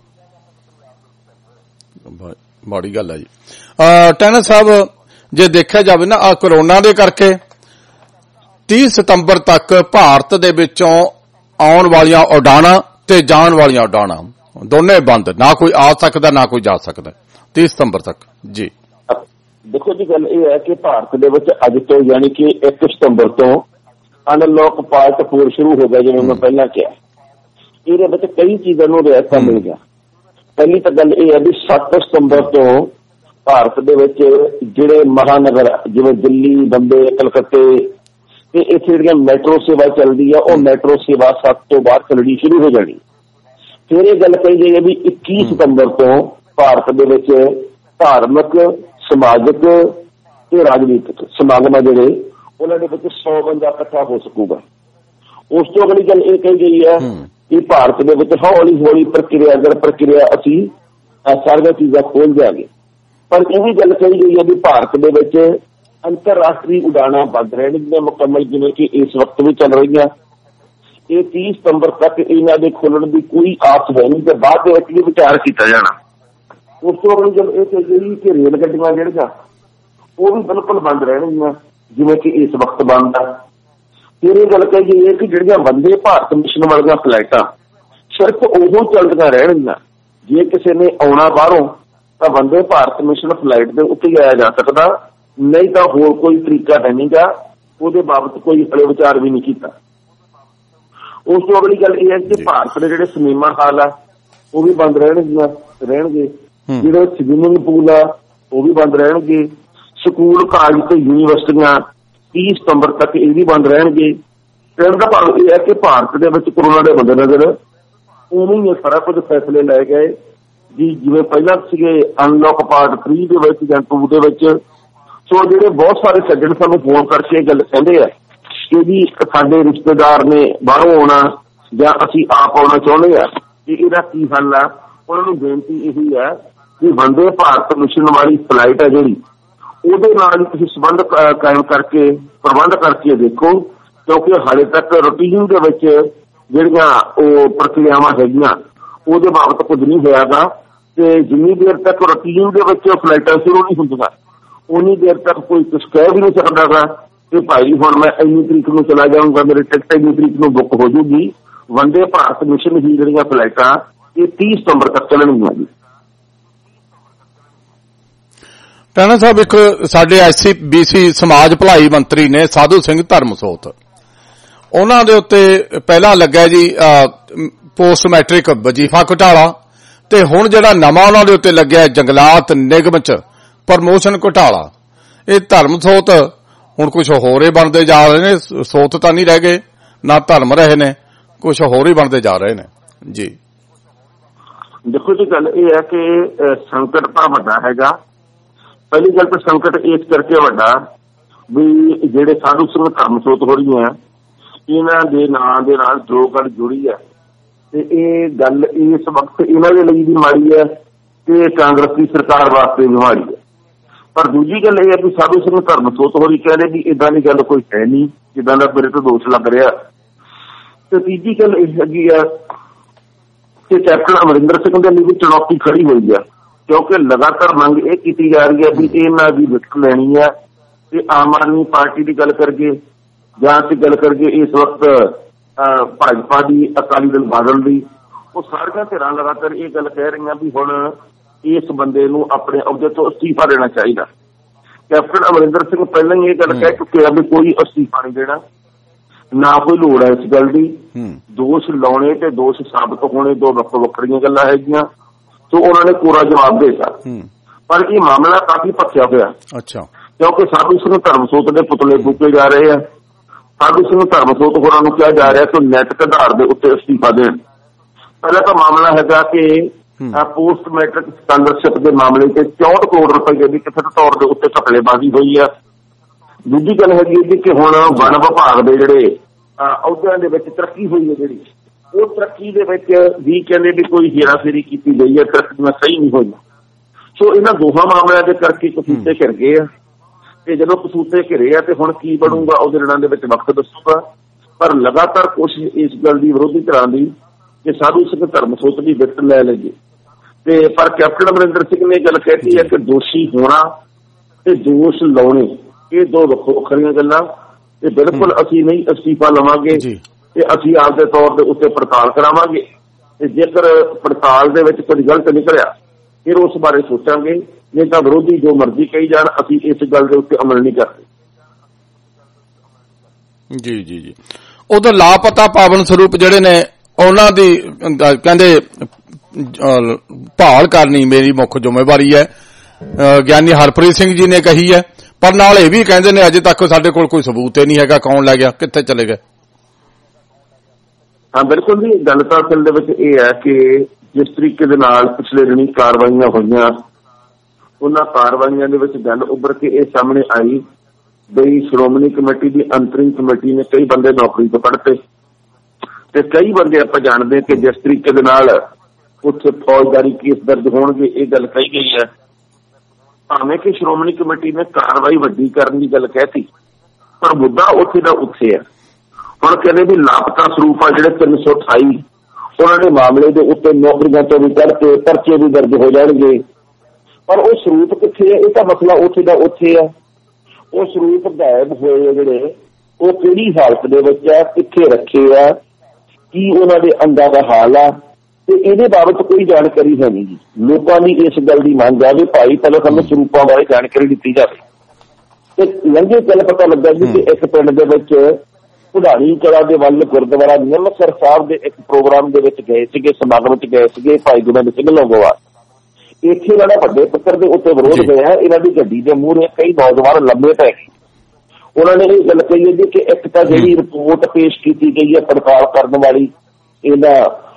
S1: माड़ी गल है जी। टैना साहब जे देखा जाए ना आ कोरोना दे करके तीस सितंबर तक भारत दे विचों आउण वालियां उड़ाणां ते जाण वालियां उड़ाणां दोने बंद, ना कोई आ सकदा ना कोई जा सकदा तीस सितंबर तक जी।
S2: देखो जी गल यह है कि भारत दे विच अज तो यानी कि एक सितंबर तो अनलॉक पार्ट फोर शुरू हो गया, जिवें मैं पहला कहा। इहदे विच कई चीज़ां नूं रियायतां मिल गया। पहली तो गल यह है भी सत्त सितंबर तो भारत दे विच जिहड़े महानगर जिवें दिल्ली, बंबे, कलकत्ते ते इत्थे जिहड़ियां मैट्रो सेवा चलदी है, वह मैट्रो सेवा सत्त तो बाद चलनी शुरू हो जानी। फिर यह गल कही गई है भी इक्की सितंबर तो भारत दे विच धार्मिक, समाजिक ते राजनीतिक समागम जिहड़े उन्हां दे विच सौ बंदा इकट्ठा हो सकूगा। उस तो अगली गल यह कही गई है कि भारत दे विच हौली हौली प्रक्रिया अगर प्रक्रिया असीं सारियां चीज़ां खोल देंगे। पर यह भी गल कही गई है भी भारत दे विच अंतरराष्ट्रीय उड़ाणां बंद रहणगीआं मुकम्मल, जिवें कि इस वक्त भी चल रही। ये तीस सितंबर तक इन्हां दे खोलण की कोई आस है नहीं, तो बाद दे विच भी विचार किया जाना। उस तो अगली गल यह कही गई कि रेल गड्डियां जिहड़ियां वो भी बिल्कुल बंद रहणगीआं, जिवें कि इस वक्त बंद है। फिर ये गल कही गई है कि ਜਿਹੜੀਆਂ वंदे भारत मिशन वाली फ्लाइटां सिर्फ उदों चलदियां रहणगीਆਂ जे किसी ने आउणा बाहरों तो वंदे भारत मिशन फ्लाइट के उत्ते आया जा सकता, नहीं तो होर कोई तरीका है नहीं गा, ਉਹਦੇ बाबत कोई हले विचार भी नहीं किया। उस तो अगली गल यह है कि भारत के जिहड़े सिनेमा हाल आ वो भी बंद रहणगे रहणगे जिहड़े स्विमिंग पूल आ वो भी बंद रहणगे, स्कूल कालेज ते यूनीवर्सिटियां तीस सितंबर तक ये भी बंद रहणगे। कहण दा भाव यह है कि भारत दे विच कोरोना दे मद्देनज़र उवें ही सारा कुछ फैसले लै गए जी, जिवें पहलां सीगे अनलॉक पार्ट थ्री दे विच जां टू दे विच। सो जिहड़े बहुत सारे सज्जण सानूं फोन करके गल कहंदे आ कि जी साडे रिश्तेदार ने बाहरों आउणा जां असीं आप आउणा चाहुंदे आ कि इहदा की हल आ, उन्हां नूं बेनती यही है कि वंदे भारत मिशन वाली फ्लाइट है जिहड़ी ਉਹਦੇ ਨਾਲ ਹੀ ਤੁਸੀਂ ਸੰਬੰਧ ਕਾਇਮ ਕਰਕੇ ਪ੍ਰਬੰਧ ਕਰਕੇ ਦੇਖੋ, ਕਿਉਂਕਿ ਹਾਲੇ ਤੱਕ ਰੂਟੀਨ ਦੇ ਵਿੱਚ ਜਿਹੜੀਆਂ ਉਹ ਪ੍ਰਕਿਰਿਆਵਾਂ ਹੈਗੀਆਂ ਉਹਦੇ ਬਾਬਤ ਕੁਝ ਨਹੀਂ ਹੋਇਆਗਾ ਤੇ ਜਿੰਨੀ ਦੇਰ ਤੱਕ ਰੂਟੀਨ ਦੇ ਵਿੱਚ ਫਲਾਈਟਾਂ ਸ਼ੁਰੂ ਨਹੀਂ ਹੁੰਦੀਆਂ ਉਨੀ ਦੇਰ ਤੱਕ ਕੋਈ ਕੁਝ ਕਹਿ ਵੀ ਨਹੀਂ ਸਕਦਾਗਾ ਕਿ ਭਾਈ ਹੁਣ ਮੈਂ ਇੰਨੀ ਤਰੀਕ ਨੂੰ ਚਲਾ ਜਾਊਂਗਾ, ਮੇਰੀ ਟਿਕਟ ਇੰਨੀ ਤਰੀਕ ਨੂੰ ਬੁੱਕ ਹੋ ਜੂਗੀ। ਵੰਦੇ ਭਾਰਤ ਮਿਸ਼ਨ ਹੀ ਜਿਹੜੀਆਂ ਫਲਾਈਟਾਂ ਇਹ ਤੀਹ ਸਤੰਬਰ ਤੱਕ ਚੱਲਣਗੀਆਂ ਜੀ।
S1: ਟਾਣਾ ਸਾਹਿਬ, ਇੱਕ ਸਾਡੇ ਐਸਸੀ ਬੀਸੀ ਸਮਾਜ ਭਲਾਈ ਮੰਤਰੀ ਨੇ ਸਾਧੂ ਸਿੰਘ ਧਰਮਸੋਤ, ਉਹਨਾਂ ਦੇ ਉੱਤੇ ਪਹਿਲਾਂ ਲੱਗਾ ਜੀ ਪੋਸਟ ਮੈਟ੍ਰਿਕ ਵਜੀਫਾ ਘੁਟਾਲਾ ਤੇ ਹੁਣ ਜਿਹੜਾ ਨਵਾਂ ਉਹਨਾਂ ਦੇ ਉੱਤੇ ਲੱਗਿਆ ਜੰਗਲਾਤ ਨਿਗਮ ਚ ਪ੍ਰਮੋਸ਼ਨ ਘੁਟਾਲਾ। ਇਹ ਧਰਮਸੋਤ ਹੁਣ ਕੁਝ ਹੋਰ ਹੀ ਬਣਦੇ ਜਾ ਰਹੇ ਨੇ, ਸੋਤ ਤਾਂ ਨਹੀਂ ਰਹਿ ਗਏ ਨਾ ਧਰਮ ਰਹੇ ਨੇ, ਕੁਝ ਹੋਰ ਹੀ ਬਣਦੇ ਜਾ ਰਹੇ ਨੇ ਜੀ।
S2: ਦੇਖੋ ਜੀ, ਗੱਲ ਇਹ ਹੈ ਕਿ ਸੰਕਟ ਤਾਂ ਵੱਡਾ ਹੈਗਾ। ਪਹਿਲੀ ਗੱਲ ਤਾਂ ਸੰਕਟ ਇਸ ਕਰਕੇ ਵੱਡਾ ਵੀ ਜਿਹੜੇ ਸਾਧੂ ਸਿੰਘ ਧਰਮਸੋਤ ਹੋ ਰਹੀ ਹੈ ਇਹਨਾਂ ਦੇ ਨਾਂ ਦੇ ਨਾਲ ਜੋ ਗੱਲ ਜੁੜੀ ਹੈ ਤੇ ਇਹ ਗੱਲ ਇਸ ਵਕਤ ਇਹਨਾਂ ਦੇ ਲਈ ਵੀ ਮਾੜੀ ਹੈ ਤੇ ਕਾਂਗਰਸ ਦੀ ਸਰਕਾਰ ਵਾਸਤੇ ਵੀ ਮਾੜੀ ਹੈ। ਪਰ ਦੂਜੀ ਗੱਲ ਇਹ ਹੈ ਕਿ ਸਾਧੂ ਸਿੰਘ ਧਰਮਸੋਤ ਹੋਰੀ ਕਹਿੰਦੇ ਵੀ ਏਦਾਂ ਦੀ ਗੱਲ ਕੋਈ ਹੈ ਨਹੀਂ ਜਿੱਦਾਂ ਦਾ ਮੇਰੇ ਤੋਂ ਦੋਸ਼ ਲੱਗ ਰਿਹਾ। ਤੇ ਤੀਜੀ ਗੱਲ ਇਹ ਹੈਗੀ ਆ ਕਿ ਕੈਪਟਨ ਅਮਰਿੰਦਰ ਸਿੰਘ ਦੇ ਲਈ ਵੀ ਚੁਣੌਤੀ ਖੜੀ ਹੋਈ ਹੈ, क्योंकि लगातार मंग ये की जा रही है भी इन्हों की विकट लैनी है। तो आम आदमी पार्टी की गल करके जां से गल करके इस वक्त भाजपा की, अकाली दल बादल की, वो सारियां धिरां लगातार ये गल कह रही भी हुण इस बंदे नूं अपने अहुदे तो अस्तीफा देना चाहिए। कैप्टन अमरिंदर सिंह पहले ही ये गल कह चुके हैं भी कोई अस्तीफा नहीं देना, ना कोई लोड़ है इस गल की। दोष लाने ते दोष साबित होने दो वक् वक्रियां गल्लां हैगियां। तो उन्होंने पूरा जवाब देता, पर यह मामला काफी भखिया हुआ। अच्छा, क्योंकि साधु सिंह धर्मसोत के पुतले फूके जा रहे हैं। साधु सिंह धर्मसोत होरां नूं कहा जा रहा है कि नैतिक आधार के उत्ते अस्तीफा देण। पहला तो मामला है कि पोस्ट मैट्रिक स्कॉलरशिप के मामले से चौंठ करोड़ रुपए की कथित तौर के उत्ते घपलेबाजी हुई है। दूजी गल है कि हुण वन विभाग के जिहड़े अहुदियां दे विच तरक्की हुई है, जिहड़ी वो तरक्की दे विच भी कहंदे भी कोई हेराफेरी की गई है, तरक्की सही नहीं हुई। सो इन्हां दोहां मामलों के करके कसूते घिर गए आ ते जदों कसूते घिरे आ ते हुण की बनूगा उहदे दिनां दे विच वक्त दसूगा। पर लगातार कोशिश इस गल की विरोधी धिरां दी कि साधु सिंह धर्मसोत की विकट लै लईए ते पर कैप्टन अमरिंदर सिंह ने गल कहती है कि दोषी होना ते दोष लाउने ये दो वक्खो वक्खरियां गल्लां ते बिल्कुल असीं नहीं अस्तीफा लवांगे ਤੇ ਅਸੀਂ ਆਪਦੇ ਤੌਰ ਦੇ ਉੱਤੇ ਪੜਤਾਲ ਕਰਾਵਾਂਗੇ ਤੇ ਜੇਕਰ ਪੜਤਾਲ ਦੇ ਵਿੱਚ ਕੋਈ ਗਲਤ ਨਿਕਲਿਆ ਫਿਰ ਉਸ ਬਾਰੇ ਸੋਚਾਂਗੇ, ਨਹੀਂ ਤਾਂ ਵਿਰੋਧੀ ਜੋ ਮਰਜ਼ੀ ਕਹੀ ਜਾਣ ਅਸੀਂ ਇਸ ਗੱਲ ਦੇ ਉੱਤੇ ਅਮਲ ਨਹੀਂ ਕਰਦੇ।
S1: ਜੀ ਜੀ ਜੀ ਉਧਰ ਲਾਪਤਾ ਪਾਵਨ ਸਰੂਪ ਜਿਹੜੇ ਨੇ ਉਹਨਾਂ ਦੀ ਕਹਿੰਦੇ ਭਾਲ ਕਰਨੀ ਮੇਰੀ ਮੁੱਖ ਜ਼ਿੰਮੇਵਾਰੀ ਹੈ, ਗਿਆਨੀ ਹਰਪ੍ਰੀਤ ਸਿੰਘ ਜੀ ਨੇ ਕਹੀ ਹੈ। ਪਰ ਨਾਲ ਇਹ ਵੀ ਕਹਿੰਦੇ ਨੇ ਅਜੇ ਤੱਕ ਸਾਡੇ ਕੋਲ ਕੋਈ ਸਬੂਤ ਹੀ ਨਹੀਂ ਹੈਗਾ ਕੌਣ ਲੈ ਗਿਆ, ਕਿੱਥੇ ਚਲੇ ਗਏ।
S2: हाँ बिल्कुल जी, गल तो असल दे विच इह है कि जिस तरीके दे नाल पिछले दिनी कार्रवाइयां होईयां उन्हां कार्रवाइयां दे विच गल उभर के इह सामने आई बई श्रोमणी कमेटी की अंतरिम कमेटी ने कई बंदे नौकरी तो कढ़ते ते कई बंदे आपां जाणदे कि जिस तरीके दे नाल उत्थे फौजदारी केस दर्ज होणगे इह गल कही गई है। भावें कि श्रोमणी कमेटी ने कार्रवाई वड्डी करन दी गल कहती पर मुद्दा उत्थे दा उत्थे है। ਹੁਣ ਕਹਿੰਦੇ ਵੀ ਲਾਪਤਾ ਸਰੂਪ ਆ ਜਿਹੜੇ ਤਿੰਨ ਸੌ ਅਠਾਈ ਉਹਨਾਂ ਦੇ ਮਾਮਲੇ ਦੇ ਉੱਤੇ ਨੌਕਰੀਆਂ ਤੋਂ ਵੀ ਕੱਢ ਕੇ ਪਰਚੇ ਵੀ ਦਰਜ ਹੋ ਜਾਣਗੇ, ਪਰ ਉਹ ਸਰੂਪ ਕਿੱਥੇ ਹੈ? ਇਹ ਤਾਂ ਮਸਲਾ ਉੱਥੇ ਦਾ ਉੱਥੇ ਆ। ਉਹ ਸਰੂਪ ਗਾਇਬ ਹੋਏ ਜਿਹੜੇ ਉਹ ਕਿਹੜੀ ਹਾਲਤ ਦੇ ਵਿੱਚ ਆ, ਕਿੱਥੇ ਰੱਖੇ ਆ, ਕੀ ਉਹਨਾਂ ਦੇ ਅੰਗਾਂ ਦਾ ਹਾਲ ਆ, ਤੇ ਇਹਦੇ ਬਾਬਤ ਕੋਈ ਜਾਣਕਾਰੀ ਹੈ ਨਹੀਂ ਜੀ। ਲੋਕਾਂ ਦੀ ਇਸ ਗੱਲ ਦੀ ਮੰਗ ਆ ਵੀ ਭਾਈ ਪਹਿਲਾਂ ਸਾਨੂੰ ਸਰੂਪਾਂ ਬਾਰੇ ਜਾਣਕਾਰੀ ਦਿੱਤੀ ਜਾਵੇ। ਤੇ ਲੰਘੇ ਚੱਲ ਪਤਾ ਲੱਗਾ ਜੀ ਕਿ ਇੱਕ ਪਿੰਡ ਦੇ ਵਿੱਚ ਪੁਧਾਣੀ ਕਲਾ ਦੇ ਵੱਲ ਗੁਰਦੁਆਰਾ ਨਿਰਮਲਸਰ ਸਾਹਿਬ ਦੇ ਇੱਕ ਪ੍ਰੋਗਰਾਮ ਦੇ ਵਿੱਚ ਗਏ ਸੀਗੇ, ਸਮਾਗਮ ਵਿੱਚ ਗਏ ਸੀਗੇ ਭਾਈ ਗੋਬਿੰਦ ਸਿੰਘ ਲੌਂਗੋਵਾਲ। ਇੱਥੇ ਇਹਨਾਂ ਦਾ ਵੱਡੇ ਪੱਧਰ ਦੇ ਉੱਤੇ ਵਿਰੋਧ ਹੋਇਆ। ਇਹਨਾਂ ਦੀ ਗੱਡੀ ਦੇ ਮੂਹਰੇ ਕਈ ਨੌਜਵਾਨ ਲੰਮੇ ਪੈ ਗਏ। ਉਹਨਾਂ ਨੇ ਇਹ ਗੱਲ ਕਹੀ ਹੈ ਜੀ ਕਿ ਇੱਕ ਤਾਂ ਜਿਹੜੀ ਰਿਪੋਰਟ ਪੇਸ਼ ਕੀਤੀ ਗਈ ਹੈ ਪੜਤਾਲ ਕਰਨ ਵਾਲੀ ਇਹਨਾਂ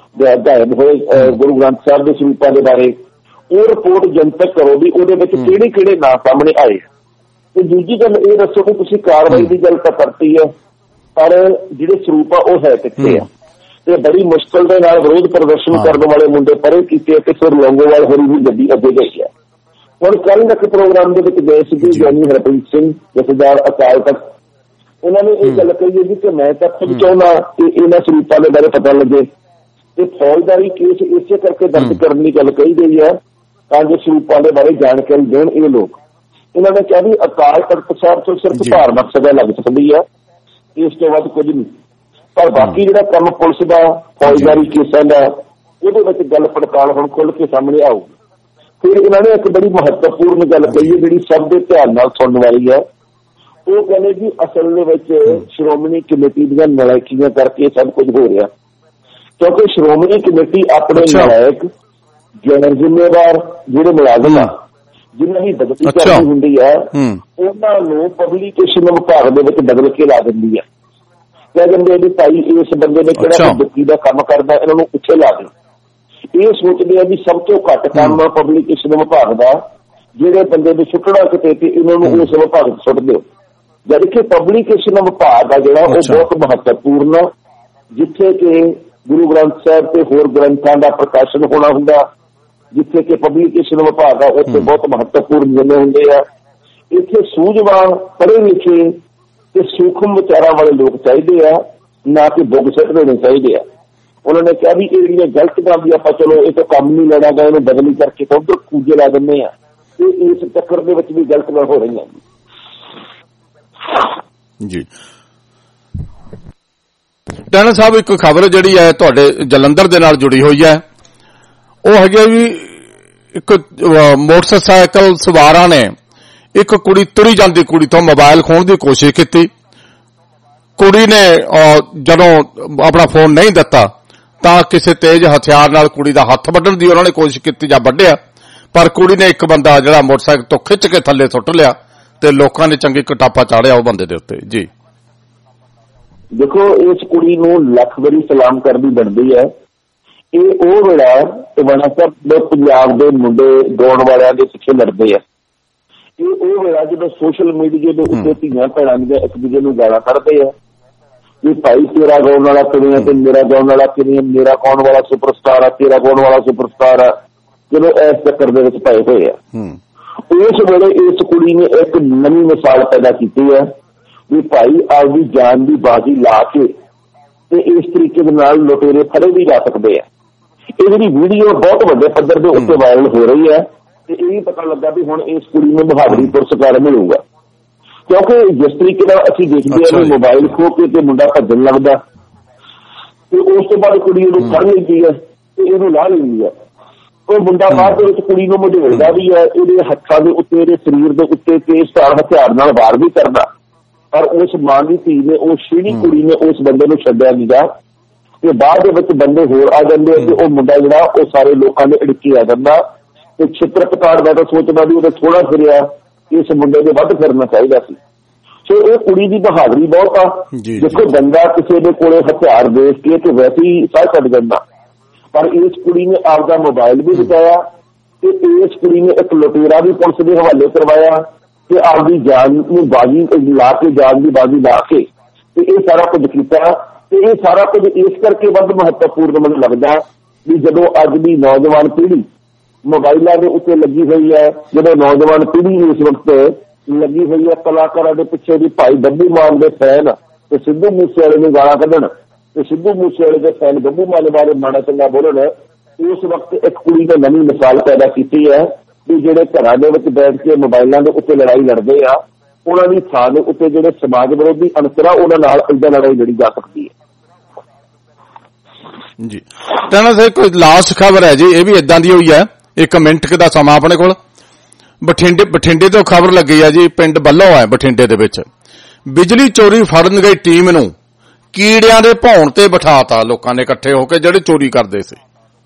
S2: ਗਾਇਬ ਹੋਏ ਗੁਰੂ ਗ੍ਰੰਥ ਸਾਹਿਬ ਦੇ ਸਰੂਪਾਂ ਦੇ ਬਾਰੇ, ਉਹ ਰਿਪੋਰਟ ਜਨਤਕ ਕਰੋ ਵੀ ਉਹਦੇ ਵਿੱਚ ਕਿਹੜੇ ਕਿਹੜੇ ਨਾਂ ਸਾਹਮਣੇ ਆਏ। ਤੇ ਦੂਜੀ ਗੱਲ ਇਹ ਦੱਸੋ ਕਿ ਤੁਸੀਂ ਕਾਰਵਾਈ ਦੀ ਗੱਲ ਤਾਂ ਕਰਤੀ ਹੈ, ਪਰ ਜਿਹੜੇ ਸਰੂਪ ਆ ਉਹ ਹੈ ਕਿੱਥੇ ਆ। ਤੇ ਬੜੀ ਮੁਸ਼ਕਲ ਦੇ ਨਾਲ ਵਿਰੋਧ ਪ੍ਰਦਰਸ਼ਨ ਕਰਨ ਵਾਲੇ ਮੁੰਡੇ ਪਰੇ ਕੀਤੇ ਤੇ ਫਿਰ ਲੌਂਗੋਵਾਲ ਹੋਰੀ ਵੀ ਗੱਡੀ ਅੱਗੇ ਗਈ ਹੈ। ਹੁਣ ਕੱਲ੍ਹ ਇੱਕ ਪ੍ਰੋਗਰਾਮ ਦੇ ਵਿੱਚ ਗਏ ਸੀਗੇ ਗਿਆਨੀ ਹਰਪ੍ਰੀਤ ਸਿੰਘ ਜਥੇਦਾਰ ਅਕਾਲ ਤਖਤ। ਉਹਨਾਂ ਨੇ ਇਹ ਗੱਲ ਕਹੀ ਹੈ ਜੀ ਕਿ ਮੈਂ ਤਾਂ ਖੁਦ ਚਾਹੁੰਦਾ ਕਿ ਇਹਨਾਂ ਸਰੂਪਾਂ ਦੇ ਬਾਰੇ ਪਤਾ ਲੱਗੇ ਤੇ ਫੌਜਦਾਰੀ ਕੇਸ ਇਸੇ ਕਰਕੇ ਦਰਜ ਕਰਨ ਦੀ ਗੱਲ ਕਹੀ ਗਈ ਹੈ ਤਾਂ ਜੋ ਸਰੂਪਾਂ ਦੇ ਬਾਰੇ ਜਾਣਕਾਰੀ ਦੇਣ ਇਹ ਲੋਕ। ਇਹਨਾਂ ਨੇ ਕਿਹਾ ਵੀ ਅਕਾਲ ਤਖਤ ਸਾਹਿਬ ਤੋਂ ਸਿਰਫ ਧਾਰਮਿਕ ਸਜ਼ਾ ਲੱਗ ਸਕਦੀ ਹੈ, ਇਸ ਤੋਂ ਵੱਧ ਕੁਝ ਨਹੀਂ। ਪਰ ਬਾਕੀ ਜਿਹੜਾ ਕੰਮ ਪੁਲਿਸ ਦਾ ਫੌਜਦਾਰੀ ਕੇਸਾਂ ਦਾ ਉਹਦੇ ਵਿੱਚ ਗੱਲ ਪੜਤਾਲ ਹੁਣ ਖੁੱਲ੍ਹ ਕੇ ਸਾਹਮਣੇ ਆਊਗੀ। ਫਿਰ ਇਹਨਾਂ ਨੇ ਇੱਕ ਬੜੀ ਮਹੱਤਵਪੂਰਨ ਗੱਲ ਕਹੀ ਹੈ ਜਿਹੜੀ ਸਭ ਦੇ ਧਿਆਨ ਨਾਲ ਸੁਣਨ ਵਾਲੀ ਹੈ। ਉਹ ਕਹਿੰਦੇ ਜੀ ਅਸਲ ਦੇ ਵਿੱਚ ਸ਼੍ਰੋਮਣੀ ਕਮੇਟੀ ਦੀਆਂ ਨਲਾਇਕੀਆਂ ਕਰਕੇ ਸਭ ਕੁਝ ਹੋ ਰਿਹਾ, ਕਿਉਂਕਿ ਸ਼੍ਰੋਮਣੀ ਕਮੇਟੀ ਆਪਣੇ ਨਲਾਇਕ ਗੈਰ ਜ਼ਿੰਮੇਵਾਰ ਜਿਹੜੇ ਮੁਲਾਜ਼ਮ ਆ ਜਿਨ੍ਹਾਂ ਦੀ ਬਦਲੀ ਕਰਨੀ ਹੁੰਦੀ ਹੈ ਉਹਨਾਂ ਨੂੰ ਪਬਲਿਕੇਸ਼ਨ ਵਿਭਾਗ ਦੇ ਵਿੱਚ ਬਦਲ ਕੇ ਲਾ ਦਿੰਦੀ ਹੈ। ਕਹਿ ਦਿੰਦੇ ਵੀ ਭਾਈ ਇਸ ਬੰਦੇ ਨੇ ਕਿਹੜਾ ਬੱਤੀ ਦਾ ਕੰਮ ਕਰਦਾ, ਇਹਨਾਂ ਨੂੰ ਪਿੱਛੇ ਲਾ ਦੇ। ਇਹ ਸੋਚਦੇ ਆ ਵੀ ਸਭ ਤੋਂ ਘੱਟ ਕੰਮ ਪਬਲਿਕੇਸ਼ਨ ਵਿਭਾਗ ਦਾ, ਜਿਹੜੇ ਬੰਦੇ ਨੂੰ ਸੁੱਟਣਾ ਕਿਤੇ ਤੇ ਇਹਨਾਂ ਨੂੰ ਉਸ ਵਿਭਾਗ ਚ ਸੁੱਟ ਦਿਓ। ਜਦ ਕਿ ਪਬਲਿਕੇਸ਼ਨ ਵਿਭਾਗ ਆ ਜਿਹੜਾ ਉਹ ਬਹੁਤ ਮਹੱਤਵਪੂਰਨ, ਜਿੱਥੇ ਕਿ ਗੁਰੂ ਗ੍ਰੰਥ ਸਾਹਿਬ ਤੇ ਹੋਰ ਗ੍ਰੰਥਾਂ ਦਾ ਪ੍ਰਕਾਸ਼ਨ ਹੋਣਾ ਹੁੰਦਾ, ਜਿੱਥੇ ਕਿ ਪਬਲਿਕੇਸ਼ਨ ਵਿਭਾਗ ਆ ਉੱਥੇ ਬਹੁਤ ਮਹੱਤਵਪੂਰਨ ਜਿੰਨੇ ਹੁੰਦੇ ਆ। ਇੱਥੇ ਸੂਝਵਾਨ ਪੜ੍ਹੇ ਲਿਖੇ ਤੇ ਸੂਖਮ ਵਿਚਾਰਾਂ ਵਾਲੇ ਲੋਕ ਚਾਹੀਦੇ ਆ, ਨਾ ਕਿ ਬੁੱਗ ਸੱਟ ਦੇਣੇ ਚਾਹੀਦੇ ਆ। ਉਹਨਾਂ ਨੇ ਕਿਹਾ ਵੀ ਇਹ ਜਿਹੜੀਆਂ ਗਲਤੀਆਂ ਵੀ ਆਪਾਂ ਚਲੋ ਇਹ ਤੋਂ ਕੰਮ ਨਹੀਂ ਲੈਣਾ ਗਾ, ਇਹਨੂੰ ਬਦਲੀ ਕਰਕੇ ਤਾਂ ਉੱਧਰ ਕੂਜੇ ਲਾ ਦਿੰਦੇ ਆ। ਤੇ ਇਸ ਚੱਕਰ ਦੇ ਵਿੱਚ ਵੀ ਗਲਤੀਆਂ ਹੋ ਰਹੀਆਂ
S1: ਜੀ। ਟੈਣਾ ਸਾਹਿਬ ਇੱਕ ਖਬਰ ਜਿਹੜੀ ਹੈ ਤੁਹਾਡੇ ਜਲੰਧਰ ਦੇ ਨਾਲ ਜੁੜੀ ਹੋਈ ਹੈ, ਉਹ ਹੈਗੀ ਵੀ ਇੱਕ ਮੋਟਰਸਾਈਕਲ ਸਵਾਰਾਂ ਨੇ ਇੱਕ ਕੁੜੀ ਤੁਰੀ ਜਾਂਦੀ ਕੁੜੀ ਤੋਂ ਮੋਬਾਈਲ ਖੋਹਣ ਦੀ ਕੋਸ਼ਿਸ਼ ਕੀਤੀ। ਕੁੜੀ ਨੇ ਜਦੋਂ ਆਪਣਾ ਫੋਨ ਨਹੀਂ ਦਿੱਤਾ ਤਾਂ ਕਿਸੇ ਤੇਜ਼ ਹਥਿਆਰ ਨਾਲ ਕੁੜੀ ਦਾ ਹੱਥ ਵੱਢਣ ਦੀ ਉਹਨਾਂ ਨੇ ਕੋਸ਼ਿਸ਼ ਕੀਤੀ ਜਾਂ ਵੱਢਿਆ, ਪਰ ਕੁੜੀ ਨੇ ਇੱਕ ਬੰਦਾ ਜਿਹੜਾ ਮੋਟਰਸਾਈਕਲ ਤੋਂ ਖਿੱਚ ਕੇ ਥੱਲੇ ਸੁੱਟ ਲਿਆ ਤੇ ਲੋਕਾਂ ਨੇ ਚੰਗੀ ਕਟਾਪਾ ਚਾੜਿਆ ਉਹ ਬੰਦੇ ਦੇ ਉੱਤੇ ਜੀ।
S2: ਦੇਖੋ ਇਸ ਕੁੜੀ ਨੂੰ ਲੱਖ ਵਾਰੀ ਸਲਾਮ ਕਰਨੀ ਬਣਦੀ ਹੈ। ਇਹ ਉਹ ਵੇਲਾ ਟਿਵਾਣਾ ਸਾਹਿਬ ਦੇ ਪੰਜਾਬ ਦੇ ਮੁੰਡੇ ਗਾਉਣ ਵਾਲਿਆਂ ਦੇ ਪਿੱਛੇ ਲੜਦੇ ਆ। ਇਹ ਉਹ ਵੇਲਾ ਜਦੋਂ ਸੋਸ਼ਲ ਮੀਡੀਆ ਦੇ ਉੱਤੇ ਧੀਆਂ ਭੈਣਾਂ ਦੀਆਂ ਇੱਕ ਦੂਜੇ ਨੂੰ ਗਾਲਾਂ ਕੱਢਦੇ ਆ ਵੀ ਭਾਈ ਤੇਰਾ ਗਾਉਣ ਵਾਲਾ ਕਿਵੇਂ ਆ ਤੇ ਮੇਰਾ ਗਾਉਣ ਵਾਲਾ ਕਿਵੇਂ, ਮੇਰਾ ਗਾਉਣ ਵਾਲਾ ਸੁਪਰਸਟਾਰ ਆ, ਤੇਰਾ ਗਾਉਣ ਵਾਲਾ ਸੁਪਰਸਟਾਰ ਆ, ਜਦੋਂ ਇਸ ਚੱਕਰ ਦੇ ਵਿੱਚ ਪਏ ਹੋਏ ਆ। ਉਸ ਵੇਲੇ ਇਸ ਕੁੜੀ ਨੇ ਇੱਕ ਨਵੀਂ ਮਿਸਾਲ ਪੈਦਾ ਕੀਤੀ ਹੈ ਵੀ ਭਾਈ ਆਪਦੀ ਜਾਨ ਦੀ ਬਾਜ਼ੀ ਲਾ ਕੇ ਤੇ ਇਸ ਤਰੀਕੇ ਦੇ ਨਾਲ ਲੁਟੇਰੇ ਫੜੇ ਵੀ ਜਾ ਸਕਦੇ ਆ। ਇਹ ਜਿਹੜੀ ਵੀਡੀਓ ਬਹੁਤ ਵੱਡੇ ਪੱਧਰ ਦੇ ਉੱਤੇ ਵਾਇਰਲ ਹੋ ਰਹੀ ਹੈ ਤੇ ਇਹ ਵੀ ਪਤਾ ਲੱਗਾ ਵੀ ਹੁਣ ਇਸ ਕੁੜੀ ਨੂੰ ਬਹਾਦਰੀ ਪੁਰਸਕਾਰ ਮਿਲੂਗਾ, ਕਿਉਂਕਿ ਜਿਸ ਤਰੀਕੇ ਨਾਲ ਅਸੀਂ ਦੇਖਦੇ ਹਾਂ ਮੋਬਾਈਲ ਖੋ ਕੇ ਤੇ ਮੁੰਡਾ ਭੱਜਣ ਲੱਗਦਾ ਤੇ ਉਸ ਤੋਂ ਬਾਅਦ ਕੁੜੀ ਉਹਨੂੰ ਫੜ ਲੈਂਦੀ ਹੈ ਤੇ ਇਹਨੂੰ ਲਾਹ ਲੈਂਦੀ ਹੈ। ਉਹ ਮੁੰਡਾ ਬਾਅਦ ਦੇ ਵਿੱਚ ਕੁੜੀ ਨੂੰ ਮਢੇੜਦਾ ਵੀ ਹੈ, ਇਹਦੇ ਹੱਥਾਂ ਦੇ ਉੱਤੇ ਇਹਦੇ ਸਰੀਰ ਦੇ ਉੱਤੇ ਤੇਜ਼ਧਾਰ ਹਥਿਆਰ ਨਾਲ ਵਾਰ ਵੀ ਕਰਦਾ, ਪਰ ਉਸ ਮਾਂ ਦੀ ਧੀ ਨੇ ਉਹ ਸ਼ੀੜੀ ਕੁੜੀ ਨੇ ਉਸ ਬੰਦੇ ਨੂੰ ਛੱਡਿਆ ਨਹੀਂ ਗਾ ਤੇ ਬਾਅਦ ਦੇ ਵਿੱਚ ਬੰਦੇ ਹੋਰ ਆ ਜਾਂਦੇ ਤੇ ਉਹ ਮੁੰਡਾ ਜਿਹੜਾ ਉਹ ਸਾਰੇ ਲੋਕਾਂ ਦੇ ਅੜਿੱਕੇ ਆ ਜਾਂਦਾ ਤੇ ਛਿੱਤਰ ਪਤਾੜ ਦਾ ਤਾਂ ਸੋਚਦਾ ਵੀ ਉਹਦਾ ਥੋੜਾ ਫਿਰਿਆ, ਇਸ ਮੁੰਡੇ ਦੇ ਵੱਧ ਫਿਰਨਾ ਚਾਹੀਦਾ ਸੀ। ਸੋ ਇਹ ਕੁੜੀ ਦੀ ਬਹਾਦਰੀ ਬਹੁਤ ਆ। ਦੇਖੋ ਬੰਦਾ ਕਿਸੇ ਦੇ ਕੋਲੇ ਹਥਿਆਰ ਦੇਖ ਕੇ ਤੇ ਵੈਸੇ ਹੀ ਸਾਹ ਛੱਡ ਜਾਂਦਾ, ਪਰ ਇਸ ਕੁੜੀ ਨੇ ਆਪਦਾ ਮੋਬਾਈਲ ਵੀ ਬਚਾਇਆ ਤੇ ਇਸ ਕੁੜੀ ਨੇ ਇੱਕ ਲੁਟੇਰਾ ਵੀ ਪੁਲਿਸ ਦੇ ਹਵਾਲੇ ਕਰਵਾਇਆ ਤੇ ਆਪਦੀ ਜਾਨ ਨੂੰ ਬਾਜ਼ੀ ਲਾ ਕੇ ਜਾਨ ਦੀ ਬਾਜ਼ੀ ਲਾ ਕੇ ਤੇ ਇਹ ਸਾਰਾ ਕੁਝ ਕੀਤਾ। ਤੇ ਇਹ ਸਾਰਾ ਕੁਝ ਇਸ ਕਰਕੇ ਵੱਧ ਮਹੱਤਵਪੂਰਨ ਮੈਨੂੰ ਲੱਗਦਾ ਵੀ ਜਦੋਂ ਅੱਜ ਦੀ ਨੌਜਵਾਨ ਪੀੜ੍ਹੀ ਮੋਬਾਈਲਾਂ ਦੇ ਉੱਤੇ ਲੱਗੀ ਹੋਈ ਹੈ, ਜਦੋਂ ਨੌਜਵਾਨ ਪੀੜ੍ਹੀ ਇਸ ਵਕਤ ਲੱਗੀ ਹੋਈ ਹੈ ਕਲਾਕਾਰਾਂ ਦੇ ਪਿੱਛੇ ਵੀ ਭਾਈ ਬੱਬੂ ਮਾਨ ਦੇ ਫੈਨ ਤੇ ਸਿੱਧੂ ਮੂਸੇਵਾਲੇ ਨੂੰ ਗਾਲਾਂ ਕੱਢਣ ਤੇ ਸਿੱਧੂ ਮੂਸੇਵਾਲੇ ਦੇ ਫੈਨ ਬੱਬੂ ਮਾਨ ਬਾਰੇ ਮਾੜਾ ਚੰਗਾ ਬੋਲਣ, ਉਸ ਵਕਤ ਇੱਕ ਕੁੜੀ ਨੇ ਨਵੀਂ ਮਿਸਾਲ ਪੈਦਾ ਕੀਤੀ ਹੈ ਵੀ ਜਿਹੜੇ ਘਰਾਂ ਦੇ ਵਿੱਚ ਬੈਠ ਕੇ ਮੋਬਾਈਲਾਂ ਦੇ ਉੱਤੇ ਲੜਾਈ ਲੜਦੇ ਆ ਉਹਨਾਂ ਦੀ ਥਾਂ ਦੇ ਉੱਤੇ ਜਿਹੜੇ ਸਮਾਜ ਵਿਰੋਧੀ ਅਨਸਰ ਆ ਉਹਨਾਂ ਨਾਲ ਏਦਾਂ ਲੜਾਈ ਲੜੀ ਜਾ ਸਕਦੀ ਹੈ
S1: ਜੀ। ਟਾਣਾ ਸਾਹਿਬ ਕੋਈ ਲਾਸਟ ਖਬਰ ਹੈ ਜੀ, ਇਹ ਵੀ ਇਦਾਂ ਦੀ ਹੋਈ ਹੈ, ਇੱਕ ਮਿੰਟ ਦਾ ਸਮਾਂ ਆਪਣੇ ਕੋਲ। ਬਠਿੰਡੇ ਬਠਿੰਡੇ ਤੋਂ ਖਬਰ ਲੱਗੀ ਹੈ ਜੀ, ਪਿੰਡ ਬੱਲੋ ਹੈ ਬਠਿੰਡੇ ਦੇ ਵਿੱਚ, ਬਿਜਲੀ ਚੋਰੀ ਫੜਨ ਗਈ ਟੀਮ ਨੂੰ ਕੀੜਿਆਂ ਦੇ ਭੌਣ ਤੇ ਬਿਠਾਤਾ ਲੋਕਾਂ ਨੇ ਇਕੱਠੇ ਹੋ ਕੇ ਜਿਹੜੇ ਚੋਰੀ ਕਰਦੇ ਸੀ।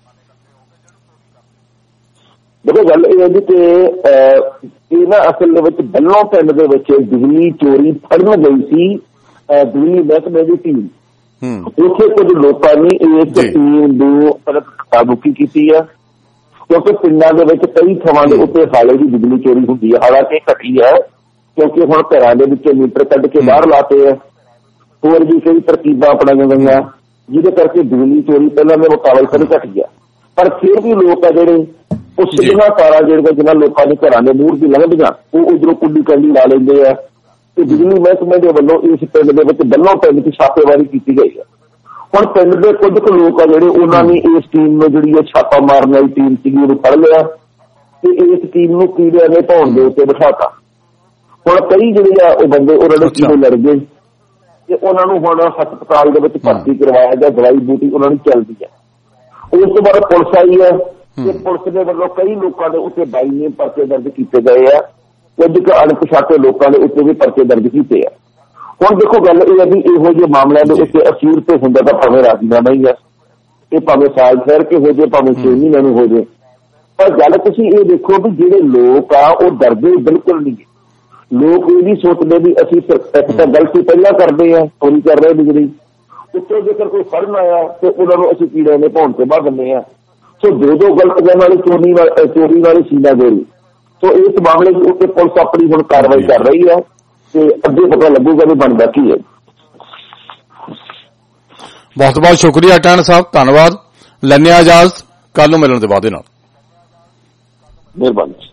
S2: ਦੇਖੋ ਗੱਲ ਇਹ ਹੈ ਜੀ ਕਿ ਇਹ ਨਾ ਅਸਲ ਦੇ ਵਿੱਚ ਬੱਲੋਂ ਪਿੰਡ ਦੇ ਵਿੱਚ ਬਿਜਲੀ ਚੋਰੀ ਫੜਨ ਗਈ ਸੀ ਬਿਜਲੀ ਮਹਿਕਮੇ ਦੀ ਟੀਮ। ਉੱਥੇ ਕੁਝ ਲੋਕਾਂ ਨੇ ਇਸ ਟੀਮ ਨੂੰ ਕਾਬੂਕੀ ਕੀਤੀ ਹੈ, ਕਿਉਂਕਿ ਪਿੰਡਾਂ ਦੇ ਵਿੱਚ ਕਈ ਥਾਵਾਂ ਦੇ ਉੱਤੇ ਹਾਲੇ ਵੀ ਬਿਜਲੀ ਚੋਰੀ ਹੁੰਦੀ ਹੈ। ਹਾਲਾਂਕਿ ਘਟੀ ਹੈ ਕਿਉਂਕਿ ਹੁਣ ਘਰਾਂ ਦੇ ਵਿੱਚੋਂ ਮੀਟਰ ਕੱਢ ਕੇ ਬਾਹਰ ਲਾਤੇ ਹੈ, ਹੋਰ ਵੀ ਕਈ ਤਰਕੀਬਾਂ ਅਪਣਾਈਆਂ ਗਈਆਂ ਜਿਹਦੇ ਕਰਕੇ ਬਿਜਲੀ ਚੋਰੀ ਪਹਿਲਾਂ ਦੇ ਮੁਕਾਬਲੇ ਕਦੇ ਘਟੀ ਹੈ। ਪਰ ਫਿਰ ਵੀ ਲੋਕ ਆ ਜਿਹੜੇ ਉਹ ਸਿੱਧੀਆਂ ਤਾਰਾਂ ਜਿਹੜੀਆਂ ਜਿਹਨਾਂ ਲੋਕਾਂ ਦੇ ਘਰਾਂ ਦੇ ਮੂਹਰ ਦੀ ਲੰਘਦੀਆਂ ਉਹ ਉਧਰੋਂ ਕੁੱਲੀ ਕੰਡੀ ਲਾ ਲੈਂਦੇ ਆ। ਤੇ ਬਿਜਲੀ ਮਹਿਕਮੇ ਦੇ ਵੱਲੋਂ ਇਸ ਪਿੰਡ ਦੇ ਵਿੱਚ ਬੱਲੋਂ ਪਿੰਡ ਦੀ ਛਾਪੇਮਾਰੀ ਕੀਤੀ ਗਈ ਹੈ। ਹੁਣ ਪਿੰਡ ਦੇ ਕੁਝ ਕੁ ਲੋਕ ਆ ਜਿਹੜੇ ਉਹਨਾਂ ਨੇ ਇਸ ਟੀਮ ਨੂੰ ਜਿਹੜੀ ਹੈ ਛਾਪਾ ਮਾਰਨ ਵਾਲੀ ਟੀਮ ਸੀਗੀ ਉਹਨੂੰ ਫੜ ਲਿਆ ਤੇ ਇਸ ਟੀਮ ਨੂੰ ਕੀੜਿਆਂ ਦੇ ਭੌਣ ਦੇ ਉੱਤੇ ਬਿਠਾਤਾ। ਹੁਣ ਕਈ ਜਿਹੜੇ ਆ ਉਹ ਬੰਦੇ ਉਹਨਾਂ ਦੇ ਕੀੜੇ ਲੜ ਗਏ ਤੇ ਉਹਨਾਂ ਨੂੰ ਹੁਣ ਹਸਪਤਾਲ ਦੇ ਵਿੱਚ ਭਰਤੀ ਕਰਵਾਇਆ ਗਿਆ, ਦਵਾਈ ਬੂਟੀ ਉਹਨਾਂ ਨੂੰ ਚੱਲਦੀ ਹੈ। ਉਸ ਤੋਂ ਬਾਅਦ ਪੁਲਿਸ ਆਈ ਹੈ ਤੇ ਪੁਲਿਸ ਦੇ ਵੱਲੋਂ ਕਈ ਲੋਕਾਂ ਦੇ ਉੱਤੇ ਬਾਈ ਨੇ ਪਰਚੇ ਦਰਜ ਕੀਤੇ ਗਏ ਆ, ਕੁਝ ਕੁ ਅਣਪਛਾਤੇ ਲੋਕਾਂ ਦੇ ਉੱਤੇ ਵੀ ਪਰਚੇ ਦਰਜ ਕੀਤੇ ਆ। ਹੁਣ ਦੇਖੋ ਗੱਲ ਇਹ ਹੈ ਵੀ ਇਹੋ ਜਿਹੇ ਮਾਮਲਿਆਂ ਦੇ ਉੱਤੇ ਅਖੀਰ ਤੇ ਹੁੰਦਾ ਤਾਂ ਭਾਵੇਂ ਰਾਜ਼ੀਨਾਮਾ ਹੀ ਹੈ, ਇਹ ਭਾਵੇਂ ਸਾਲ ਠਹਿਰ ਕੇ ਹੋ ਜਾਏ ਭਾਵੇਂ ਛੇ ਮਹੀਨਿਆਂ ਨੂੰ ਹੋ ਜਾਏ। ਪਰ ਗੱਲ ਤੁਸੀਂ ਇਹ ਦੇਖੋ ਵੀ ਜਿਹੜੇ ਲੋਕ ਆ ਉਹ ਡਰਦੇ ਬਿਲਕੁਲ ਨਹੀਂ। ਲੋਕ ਇਹ ਨਹੀਂ ਸੋਚਦੇ ਵੀ ਅਸੀਂ ਇੱਕ ਤਾਂ ਗਲਤੀ ਪਹਿਲਾਂ ਕਰਦੇ ਆ, ਚੋਰੀ ਕਰ ਰਹੇ ਬਿਜਲੀ ਉੱਤੋਂ ਜੇਕਰ ਕੋਈ ਫੜਨ ਆਇਆ ਤੇ ਉਹਨਾਂ ਨੂੰ ਅਸੀਂ ਕੀੜਿਆਂ ਦੇ ਭੌਣ ਤੇ ਬਾਹ ਦਿੰਦੇ ਆ। ਸੋ ਦੋ ਦੋ ਗਲਤੀਆਂ ਨਾਲ ਚੋਰੀ ਚੋਰੀ ਨਾਲ ਸੀਨਾ ਗੋਰੀ। ਸੋ ਇਸ ਮਾਮਲੇ ਦੇ ਉੱਤੇ ਪੁਲਿਸ ਆਪਣੀ ਹੁਣ ਕਾਰਵਾਈ ਕਰ ਰਹੀ ਹੈ ਤੇ ਅੱਗੇ ਪਤਾ ਲੱਗੂਗਾ ਵੀ ਬਣਦਾ ਕੀ ਹੈ।
S1: ਬਹੁਤ ਬਹੁਤ ਸ਼ੁਕਰੀਆ ਟਾਣਾ ਸਾਹਿਬ, ਧੰਨਵਾਦ। ਲੈਣੇ ਆ ਇਜਾਜ਼ਤ, ਕੱਲ ਨੂੰ ਮਿਲਣ ਦੇ ਵਾਅਦੇ ਨਾਲ।
S2: ਮਿਹਰਬਾਨੀ,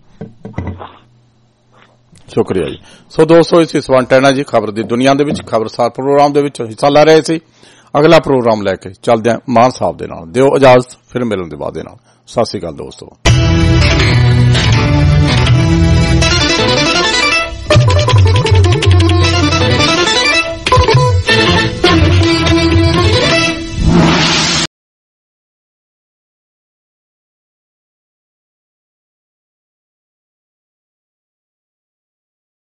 S1: ਸ਼ੁਕਰੀਆ ਜੀ। ਸੋ ਦੋਸਤੋ, ਇਸ ਸਵਰਨ ਟਾਣਾ ਜੀ ਖਬਰ ਦੀ ਦੁਨੀਆ ਦੇ ਵਿੱਚ ਖਬਰਸਾਰ ਪ੍ਰੋਗਰਾਮ ਦੇ ਵਿੱਚ ਹਿੱਸਾ ਲੈ ਰਹੇ ਸੀ। ਅਗਲਾ ਪ੍ਰੋਗਰਾਮ ਲੈ ਕੇ ਚੱਲਦੇ ਹਾਂ ਮਾਨ ਸਾਹਿਬ ਦੇ ਨਾਲ। ਦਿਓ ਇਜਾਜ਼ਤ, ਫਿਰ ਮਿਲਣ ਦੇ ਵਾਅਦੇ ਨਾਲ। ਸਤਿ ਸ੍ਰੀ ਅਕਾਲ ਦੋਸਤੋ।